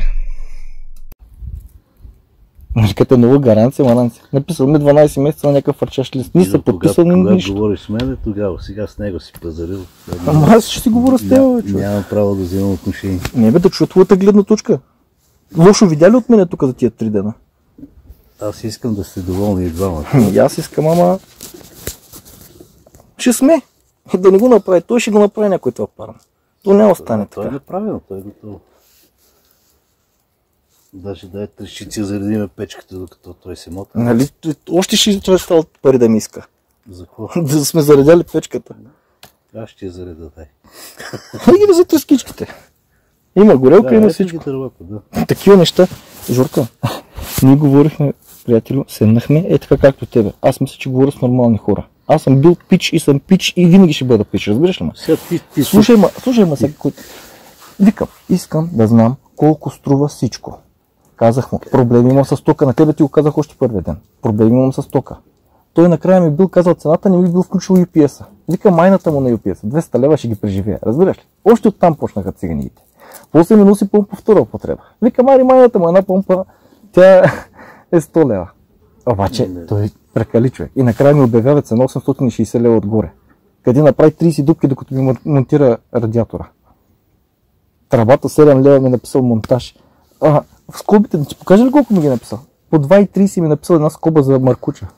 Speaker 2: Марката нова гаранция, маранция. Написал ми дванайсет месеца на някакъв фърчащ лист. Ни са подписал, ни
Speaker 4: когато
Speaker 2: нищо.
Speaker 4: Когато говориш с мене, тогава. Сега с него си пазарил.
Speaker 2: Ама аз ще си говоря с теб, бе, човек.
Speaker 4: Нямам право да вземам отношение.
Speaker 2: Не бе, да чуя твоята гледна точка. Лошо видя ли от мене тук за тия три дена?
Speaker 4: Аз искам да сте доволни и двамата.
Speaker 2: И аз искам, ама... Ще сме. Да не го направи. Той ще го направи някой това парно. То не остане
Speaker 4: Той е
Speaker 2: така.
Speaker 4: направено, той е готово. Даже дай трещици заредиме печката, докато той се мота.
Speaker 2: Нали? Още ще трябва пари да ми иска.
Speaker 4: За какво?
Speaker 2: Да сме заредяли печката.
Speaker 4: Аз ще я зареда, дай.
Speaker 2: Дай ги да за трескичките. Има горелка,
Speaker 4: Да,
Speaker 2: има
Speaker 4: ето
Speaker 2: всичко.
Speaker 4: ги дървата, да.
Speaker 2: Такива неща. Жорка, ние говорихме, приятелю, седнахме, е така както тебе. Аз мисля, че говоря с нормални хора. Аз съм бил пич и съм пич и винаги ще бъда пич, разбираш ли ме?
Speaker 4: Сега ти, ти
Speaker 2: Слушай, ма, слушай, ма сега, който... Викам, искам да знам колко струва всичко. Казах му, проблеми имам с тока, на тебе ти го казах още първия ден. Проблеми имам с тока. Той накрая ми бил казал цената, не ми бил включил ю пи ес-а. Викам майната му на ю пи ес-а, двеста лева ще ги преживея, разбираш ли? Още оттам почнаха циганите. После ми носи помпа втора употреба. Викам, ари майната му една помпа, тя е сто лева. Обаче той прекали, човек. И накрая ми обявява цена осемстотин и шейсет лева отгоре. Къде направи трийсет дупки, докато ми монтира радиатора. Тръбата седем лева ми е написал монтаж. А, в скобите, да ти покажа ли колко ми ги е написал? По два и трийсет ми е написал една скоба за маркуча.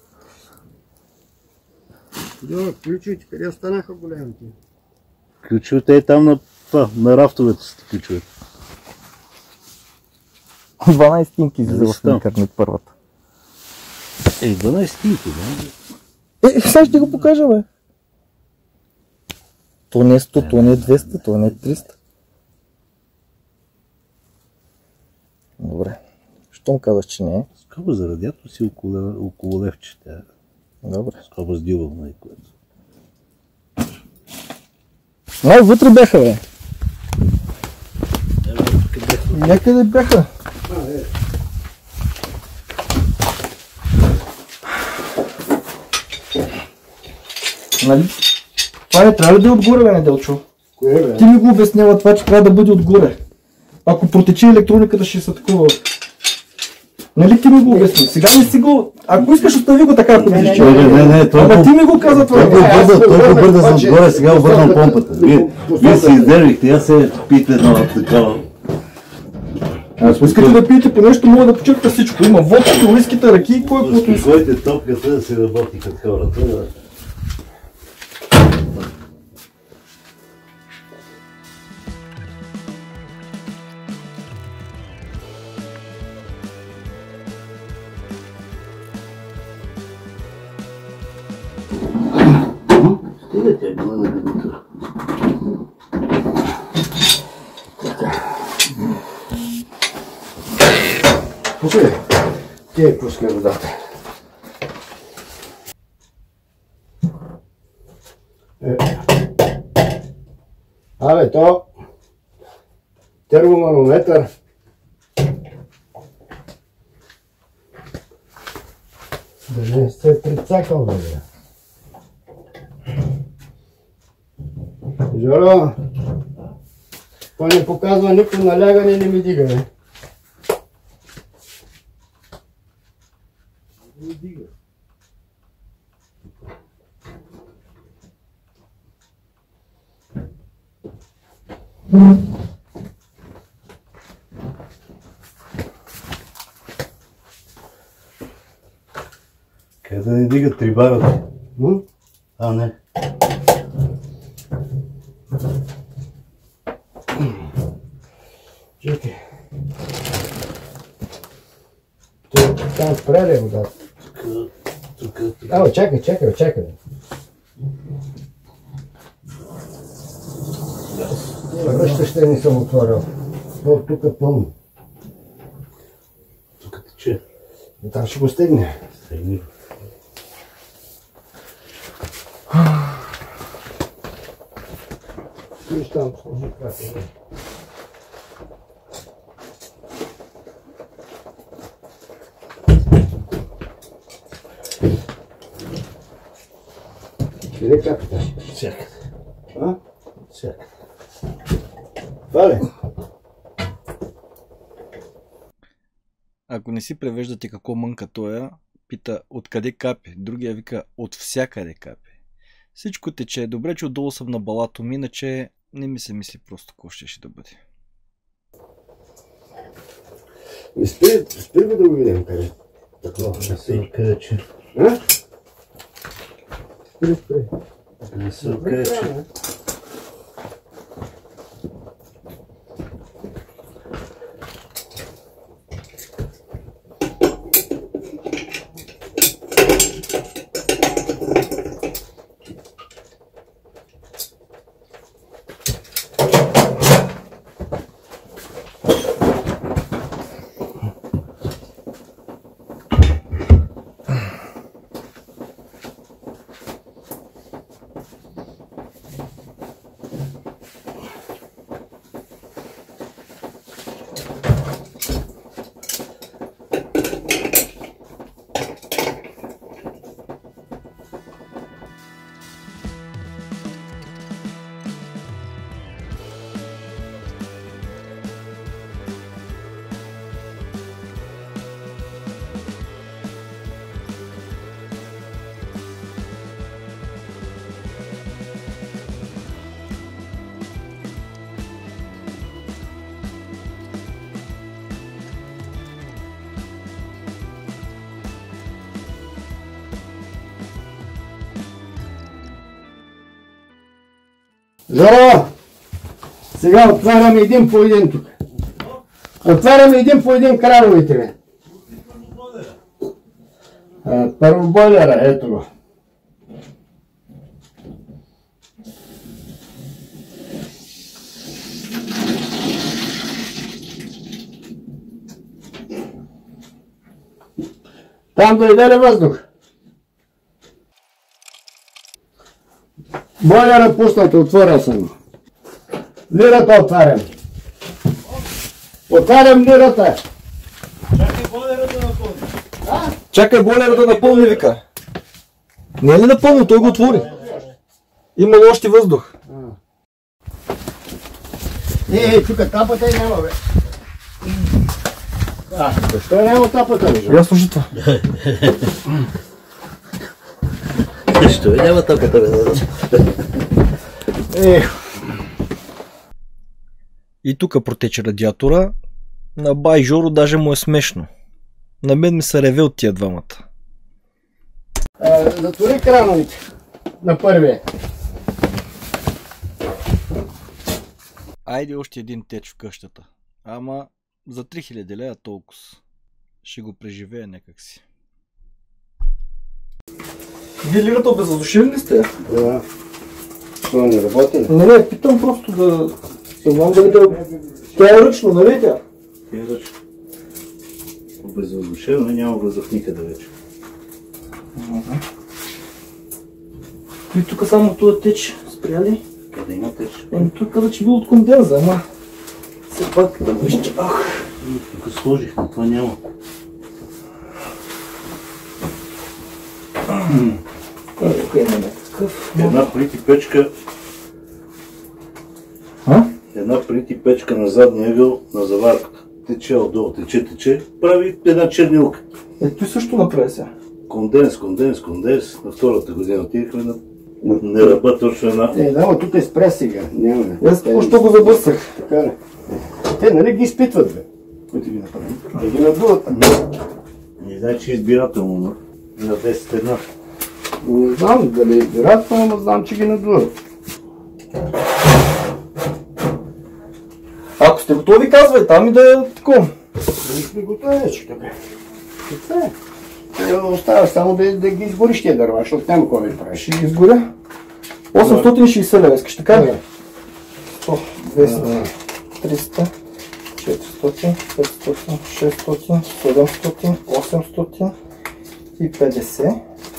Speaker 1: Да, ключовете, къде останаха големите?
Speaker 4: ключовете е там на, това, на рафтовете са ключовете.
Speaker 2: дванайсет стинки излиза в
Speaker 4: Защо?
Speaker 2: интернет първата.
Speaker 4: Е, дванайсет стинки, да?
Speaker 2: Е, сега ще го покажа, бе. То не е сто, то не е двеста, то не е триста. Добре. Щом казваш, че не е?
Speaker 4: Скоба за радиатор си около, около левче. Тя.
Speaker 2: Добре.
Speaker 4: Скоба с дювал, нали, което.
Speaker 2: Май, вътре бяха, бе. Някъде бяха. Нали? Това не трябва ли да е отгоре, бе, Неделчо?
Speaker 1: Кое, бе?
Speaker 2: Ти ми го обяснява това, че трябва да бъде отгоре. Ако протече електрониката, ще са такова. Нали ти ми го обясни? Сега не си го... Ако искаш, остави го така, ако виждаш.
Speaker 4: Не, не, не, това
Speaker 2: Ама
Speaker 4: го-
Speaker 2: ти ми го каза това.
Speaker 4: Толкова
Speaker 1: аз
Speaker 4: бърза,
Speaker 1: го
Speaker 4: толкова
Speaker 1: върнах,
Speaker 4: бърза съм
Speaker 1: обаче-
Speaker 4: отгоре, сега обърнам
Speaker 1: Достатъчно.
Speaker 4: помпата. Вие, вие се издервихте, аз се пийте едно такова.
Speaker 2: Ако искате да пиете по нещо, мога да почерпя всичко. Има водките, уиските, ръки, кой каквото иска.
Speaker 4: Успокойте топката да се работи като хората. Да. Стига тя била на гарнитура.
Speaker 1: Пускай. Ти пускай водата. Е. Абе, то термоманометър. Да не се прицакал, бе. Жоро, това не показва никакво налягане, не ми дига, бе. Не дига.
Speaker 4: Къде да не дигат три барата?
Speaker 1: М?
Speaker 4: А, не.
Speaker 1: Чакай. Той там спря ли водата?
Speaker 4: Тук
Speaker 1: Ама чакай, чакай, чакай. Връща ще не съм отворил. То тук е пълно.
Speaker 4: Тук тече.
Speaker 1: Там ще го стегне.
Speaker 4: Стегни.
Speaker 1: Виж там, сложи красиво. Къде капита?
Speaker 4: Всякъде.
Speaker 1: А?
Speaker 4: Всякъде.
Speaker 1: Това ли?
Speaker 5: Ако не си превеждате какво мънка тоя, пита откъде капе, другия вика от всякъде капе. Всичко тече, добре, че отдолу съм на балато ми, иначе не ми се мисли просто какво ще, ще да бъде.
Speaker 1: Спри, спри го да го видим къде. Такова.
Speaker 4: Не се окаже, че...
Speaker 1: А? Спри, спри.
Speaker 4: Не се окаже, че...
Speaker 1: Жоро! Сега отваряме един по един тук. Отваряме един по един крановете ви. Първо бойлера, ето го. Там дойде ли въздух? Бойлера пуснато, отворил съм го. Лирата отварям. Отварям лирата.
Speaker 5: Чакай бойлера да напълни. А? Чакай бойлера да напълни, вика. Не е ли напълно? Той го отвори. Има още въздух.
Speaker 1: Е, е, тук тапата и няма, бе. А, защо няма тапата, бе?
Speaker 5: Я служи това.
Speaker 4: Що е няма тапата, бе?
Speaker 1: Е.
Speaker 5: И тук протече радиатора. На бай Жоро даже му е смешно. На мен ми се реве от тия двамата.
Speaker 1: А, затвори крановите. На първия.
Speaker 5: Айде още един теч в къщата. Ама за три хиляди лева толкова. Ще го преживея някак си. Вие лирата обеззадушили ли сте?
Speaker 1: Да. Що не работи ли?
Speaker 5: Не, не, питам просто да... Не знам дали да... Тя е ръчно, нали тя?
Speaker 4: Тя е ръчно. Обезвъздушено, няма въздух никъде вече.
Speaker 5: И тук само това теч спряли.
Speaker 4: Къде има теч?
Speaker 5: Еми тук каза, че бил от конденза, ама... Все пак да вижте... Ах!
Speaker 4: Тук сложих, но това няма.
Speaker 5: Тук има някакъв...
Speaker 4: Една прити печка...
Speaker 5: А?
Speaker 4: Една прити печка на задния ъгъл на заварката. Тече отдолу, тече, тече. Прави една чернилка.
Speaker 5: Е, той също направи сега.
Speaker 4: Конденс, конденс, конденс. На втората година отидахме на... Не ръба точно една...
Speaker 1: Е, да, но тук е спря сега. Няма.
Speaker 5: Аз току-що го забърсах.
Speaker 1: Така ли? Те нали ги изпитват, бе? Които ги направят. Да ги надуват.
Speaker 4: Не знае, че е избирателно, но на десет една.
Speaker 1: Не знам дали е избирателно, но знам, че ги надуват.
Speaker 5: Ако сте готови, казвай, там и да е такова.
Speaker 1: Не сме готови, че така. Това е. Остава само да, да ги изгориш тия дърва, защото няма кой да правиш.
Speaker 2: Ще ги изгоря. осемстотин и шейсет лева искаш, така ли? сто, двеста, триста, четиристотин, петстотин, шестстотин, седемстотин, осемстотин и петдесет.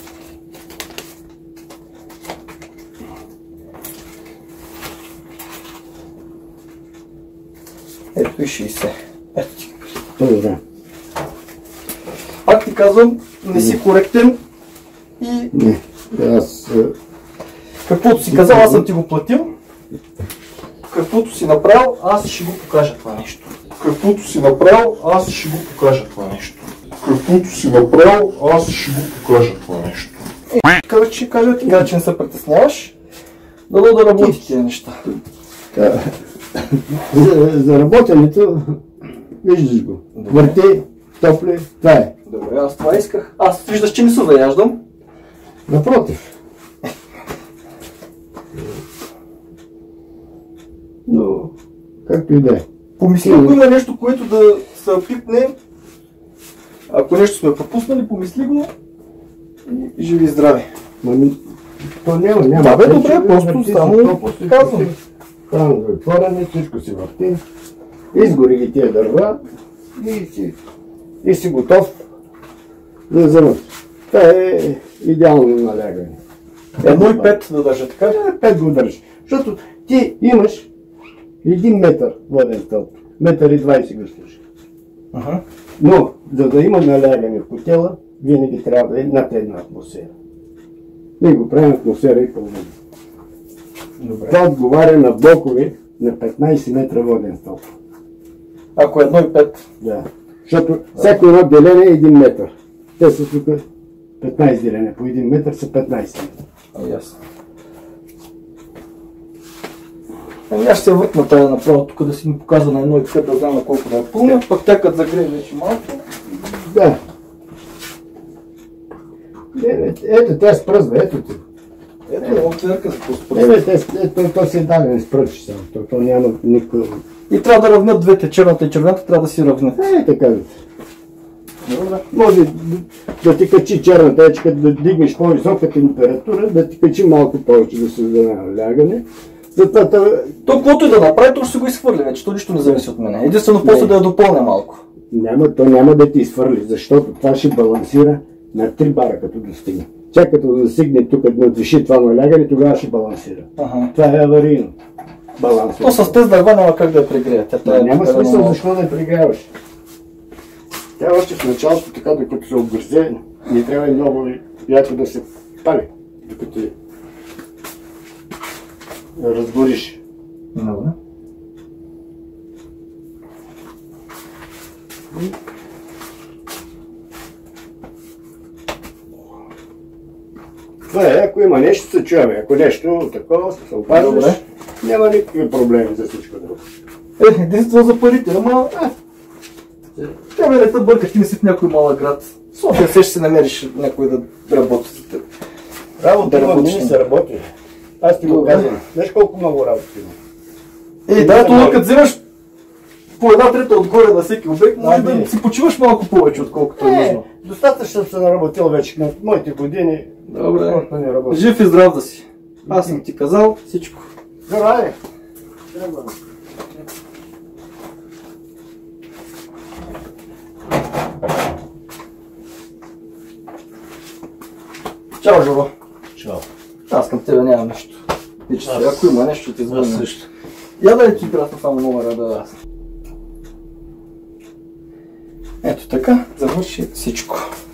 Speaker 2: Ето и шейсет. Ето ти.
Speaker 1: Добре.
Speaker 2: Пак ти казвам, не си коректен и
Speaker 1: Не, аз...
Speaker 2: каквото си казал, аз съм ти го платил. Каквото си направил, аз ще го покажа това нещо. Каквото си направил, аз ще го покажа това нещо.
Speaker 6: Каквото си направил, аз ще го покажа това нещо.
Speaker 2: Казах, че кажа ти, че не се притесняваш. Дано да работи тия неща.
Speaker 1: Та, за, за работенето, виждаш го. Върти, топли, това е.
Speaker 2: Добре, аз това исках. Аз виждаш, че не се заяждам.
Speaker 1: Напротив. Но, както и да е.
Speaker 2: Помисли, ако има нещо, което да се пипне, ако нещо сме пропуснали, помисли го и живи и здрави.
Speaker 1: Ма, то няма, няма.
Speaker 2: Да, бе,
Speaker 1: Вече
Speaker 2: добре, просто
Speaker 1: върти
Speaker 2: само
Speaker 1: се топо, всичко
Speaker 2: казвам.
Speaker 1: си- Кран го отворене, всичко си върти. Изгори ги тия дърва и си, и си готов да вземат. Това е идеално налягане.
Speaker 2: Едно и пет да държа, така ли?
Speaker 1: Е, пет го държи. Защото ти имаш един метър воден стълб. Метър и двайсет го служи.
Speaker 2: Ага.
Speaker 1: Но, за да има налягане в котела, винаги трябва да е над една атмосфера. Ние го правим атмосфера и половина.
Speaker 2: Добре.
Speaker 1: Това отговаря на блокове на петнайсет метра воден стълб.
Speaker 2: Ако едно и пет.
Speaker 1: Да. Защото всяко едно деление е един метър. Те са тук петнайсет деления. По един метър са петнайсет метра.
Speaker 2: А, ясно. Ами аз ще се въртна тази направо тук да си ми показва на едно и пет, да знам на колко да е пълна, пък тя като загрее вече малко.
Speaker 1: Да. Е, е, ето, тя спръзва, ето ти.
Speaker 2: Ето е отверка за
Speaker 1: Не,
Speaker 2: по-спръсна.
Speaker 1: бе, те, ето, то си е даден спръчи само. То, то няма никакво...
Speaker 2: И трябва да равнят двете, черната и червената трябва да си равнят.
Speaker 1: Е, така да.
Speaker 2: Добре.
Speaker 1: Може да, да ти качи черната ечка, да дигнеш по-висока температура, да ти качи малко повече да се даде налягане. Затова това...
Speaker 2: То, каквото и да направи, то ще се го изхвърли вече, то нищо не зависи от мен. Единствено после
Speaker 1: Не.
Speaker 2: да я допълня малко.
Speaker 1: Няма, то няма да ти изхвърли, защото това ще балансира на три бара, като достигне. Чак като достигне тук, да надвиши това налягане, тогава ще балансира.
Speaker 2: Ага.
Speaker 1: Това е аварийно. Баланс.
Speaker 2: То с тези дърва няма как да я прегрея. Тя
Speaker 1: Да,
Speaker 2: е
Speaker 1: няма
Speaker 2: прекалено
Speaker 1: смисъл
Speaker 2: малко.
Speaker 1: защо да я прегряваш. Тя още в началото, така докато се обгързе, не трябва и много яко да се пали, докато я разгориш.
Speaker 2: Добре.
Speaker 1: Това е, ако има нещо, се чуваме. Ако нещо такова, се опазваш,
Speaker 2: Добре.
Speaker 1: няма никакви проблеми за всичко друго.
Speaker 2: Е, единствено за парите, ама... Е. Тя ме не те бърка, ти не си в някой малък град. В София се ще си намериш някой да работи за теб.
Speaker 1: Работа
Speaker 2: Да
Speaker 1: има,
Speaker 2: работиш.
Speaker 1: не се работи. Аз ти го
Speaker 2: Добре.
Speaker 1: казвам. Знаеш колко много работа има?
Speaker 2: Е, да, това като вземаш по една трета отгоре на всеки обект, може
Speaker 1: Да,
Speaker 2: да
Speaker 1: бе.
Speaker 2: си почиваш малко повече, отколкото е
Speaker 1: Е,
Speaker 2: нужно.
Speaker 1: достатъчно съм наработил вече на моите години.
Speaker 2: Добре.
Speaker 1: Просто не работя.
Speaker 2: Жив и здрав да си. Аз съм ти казал всичко.
Speaker 1: Здравей! Трябва.
Speaker 2: Чао, Жоро.
Speaker 4: Чао.
Speaker 2: Аз към тебе нямам нищо. Ти, че
Speaker 4: Аз-
Speaker 2: ако има нещо, ще ти
Speaker 4: Аз
Speaker 2: звъня.
Speaker 4: също.
Speaker 2: Я да ти пратя само номера да... Ето така, завърши всичко.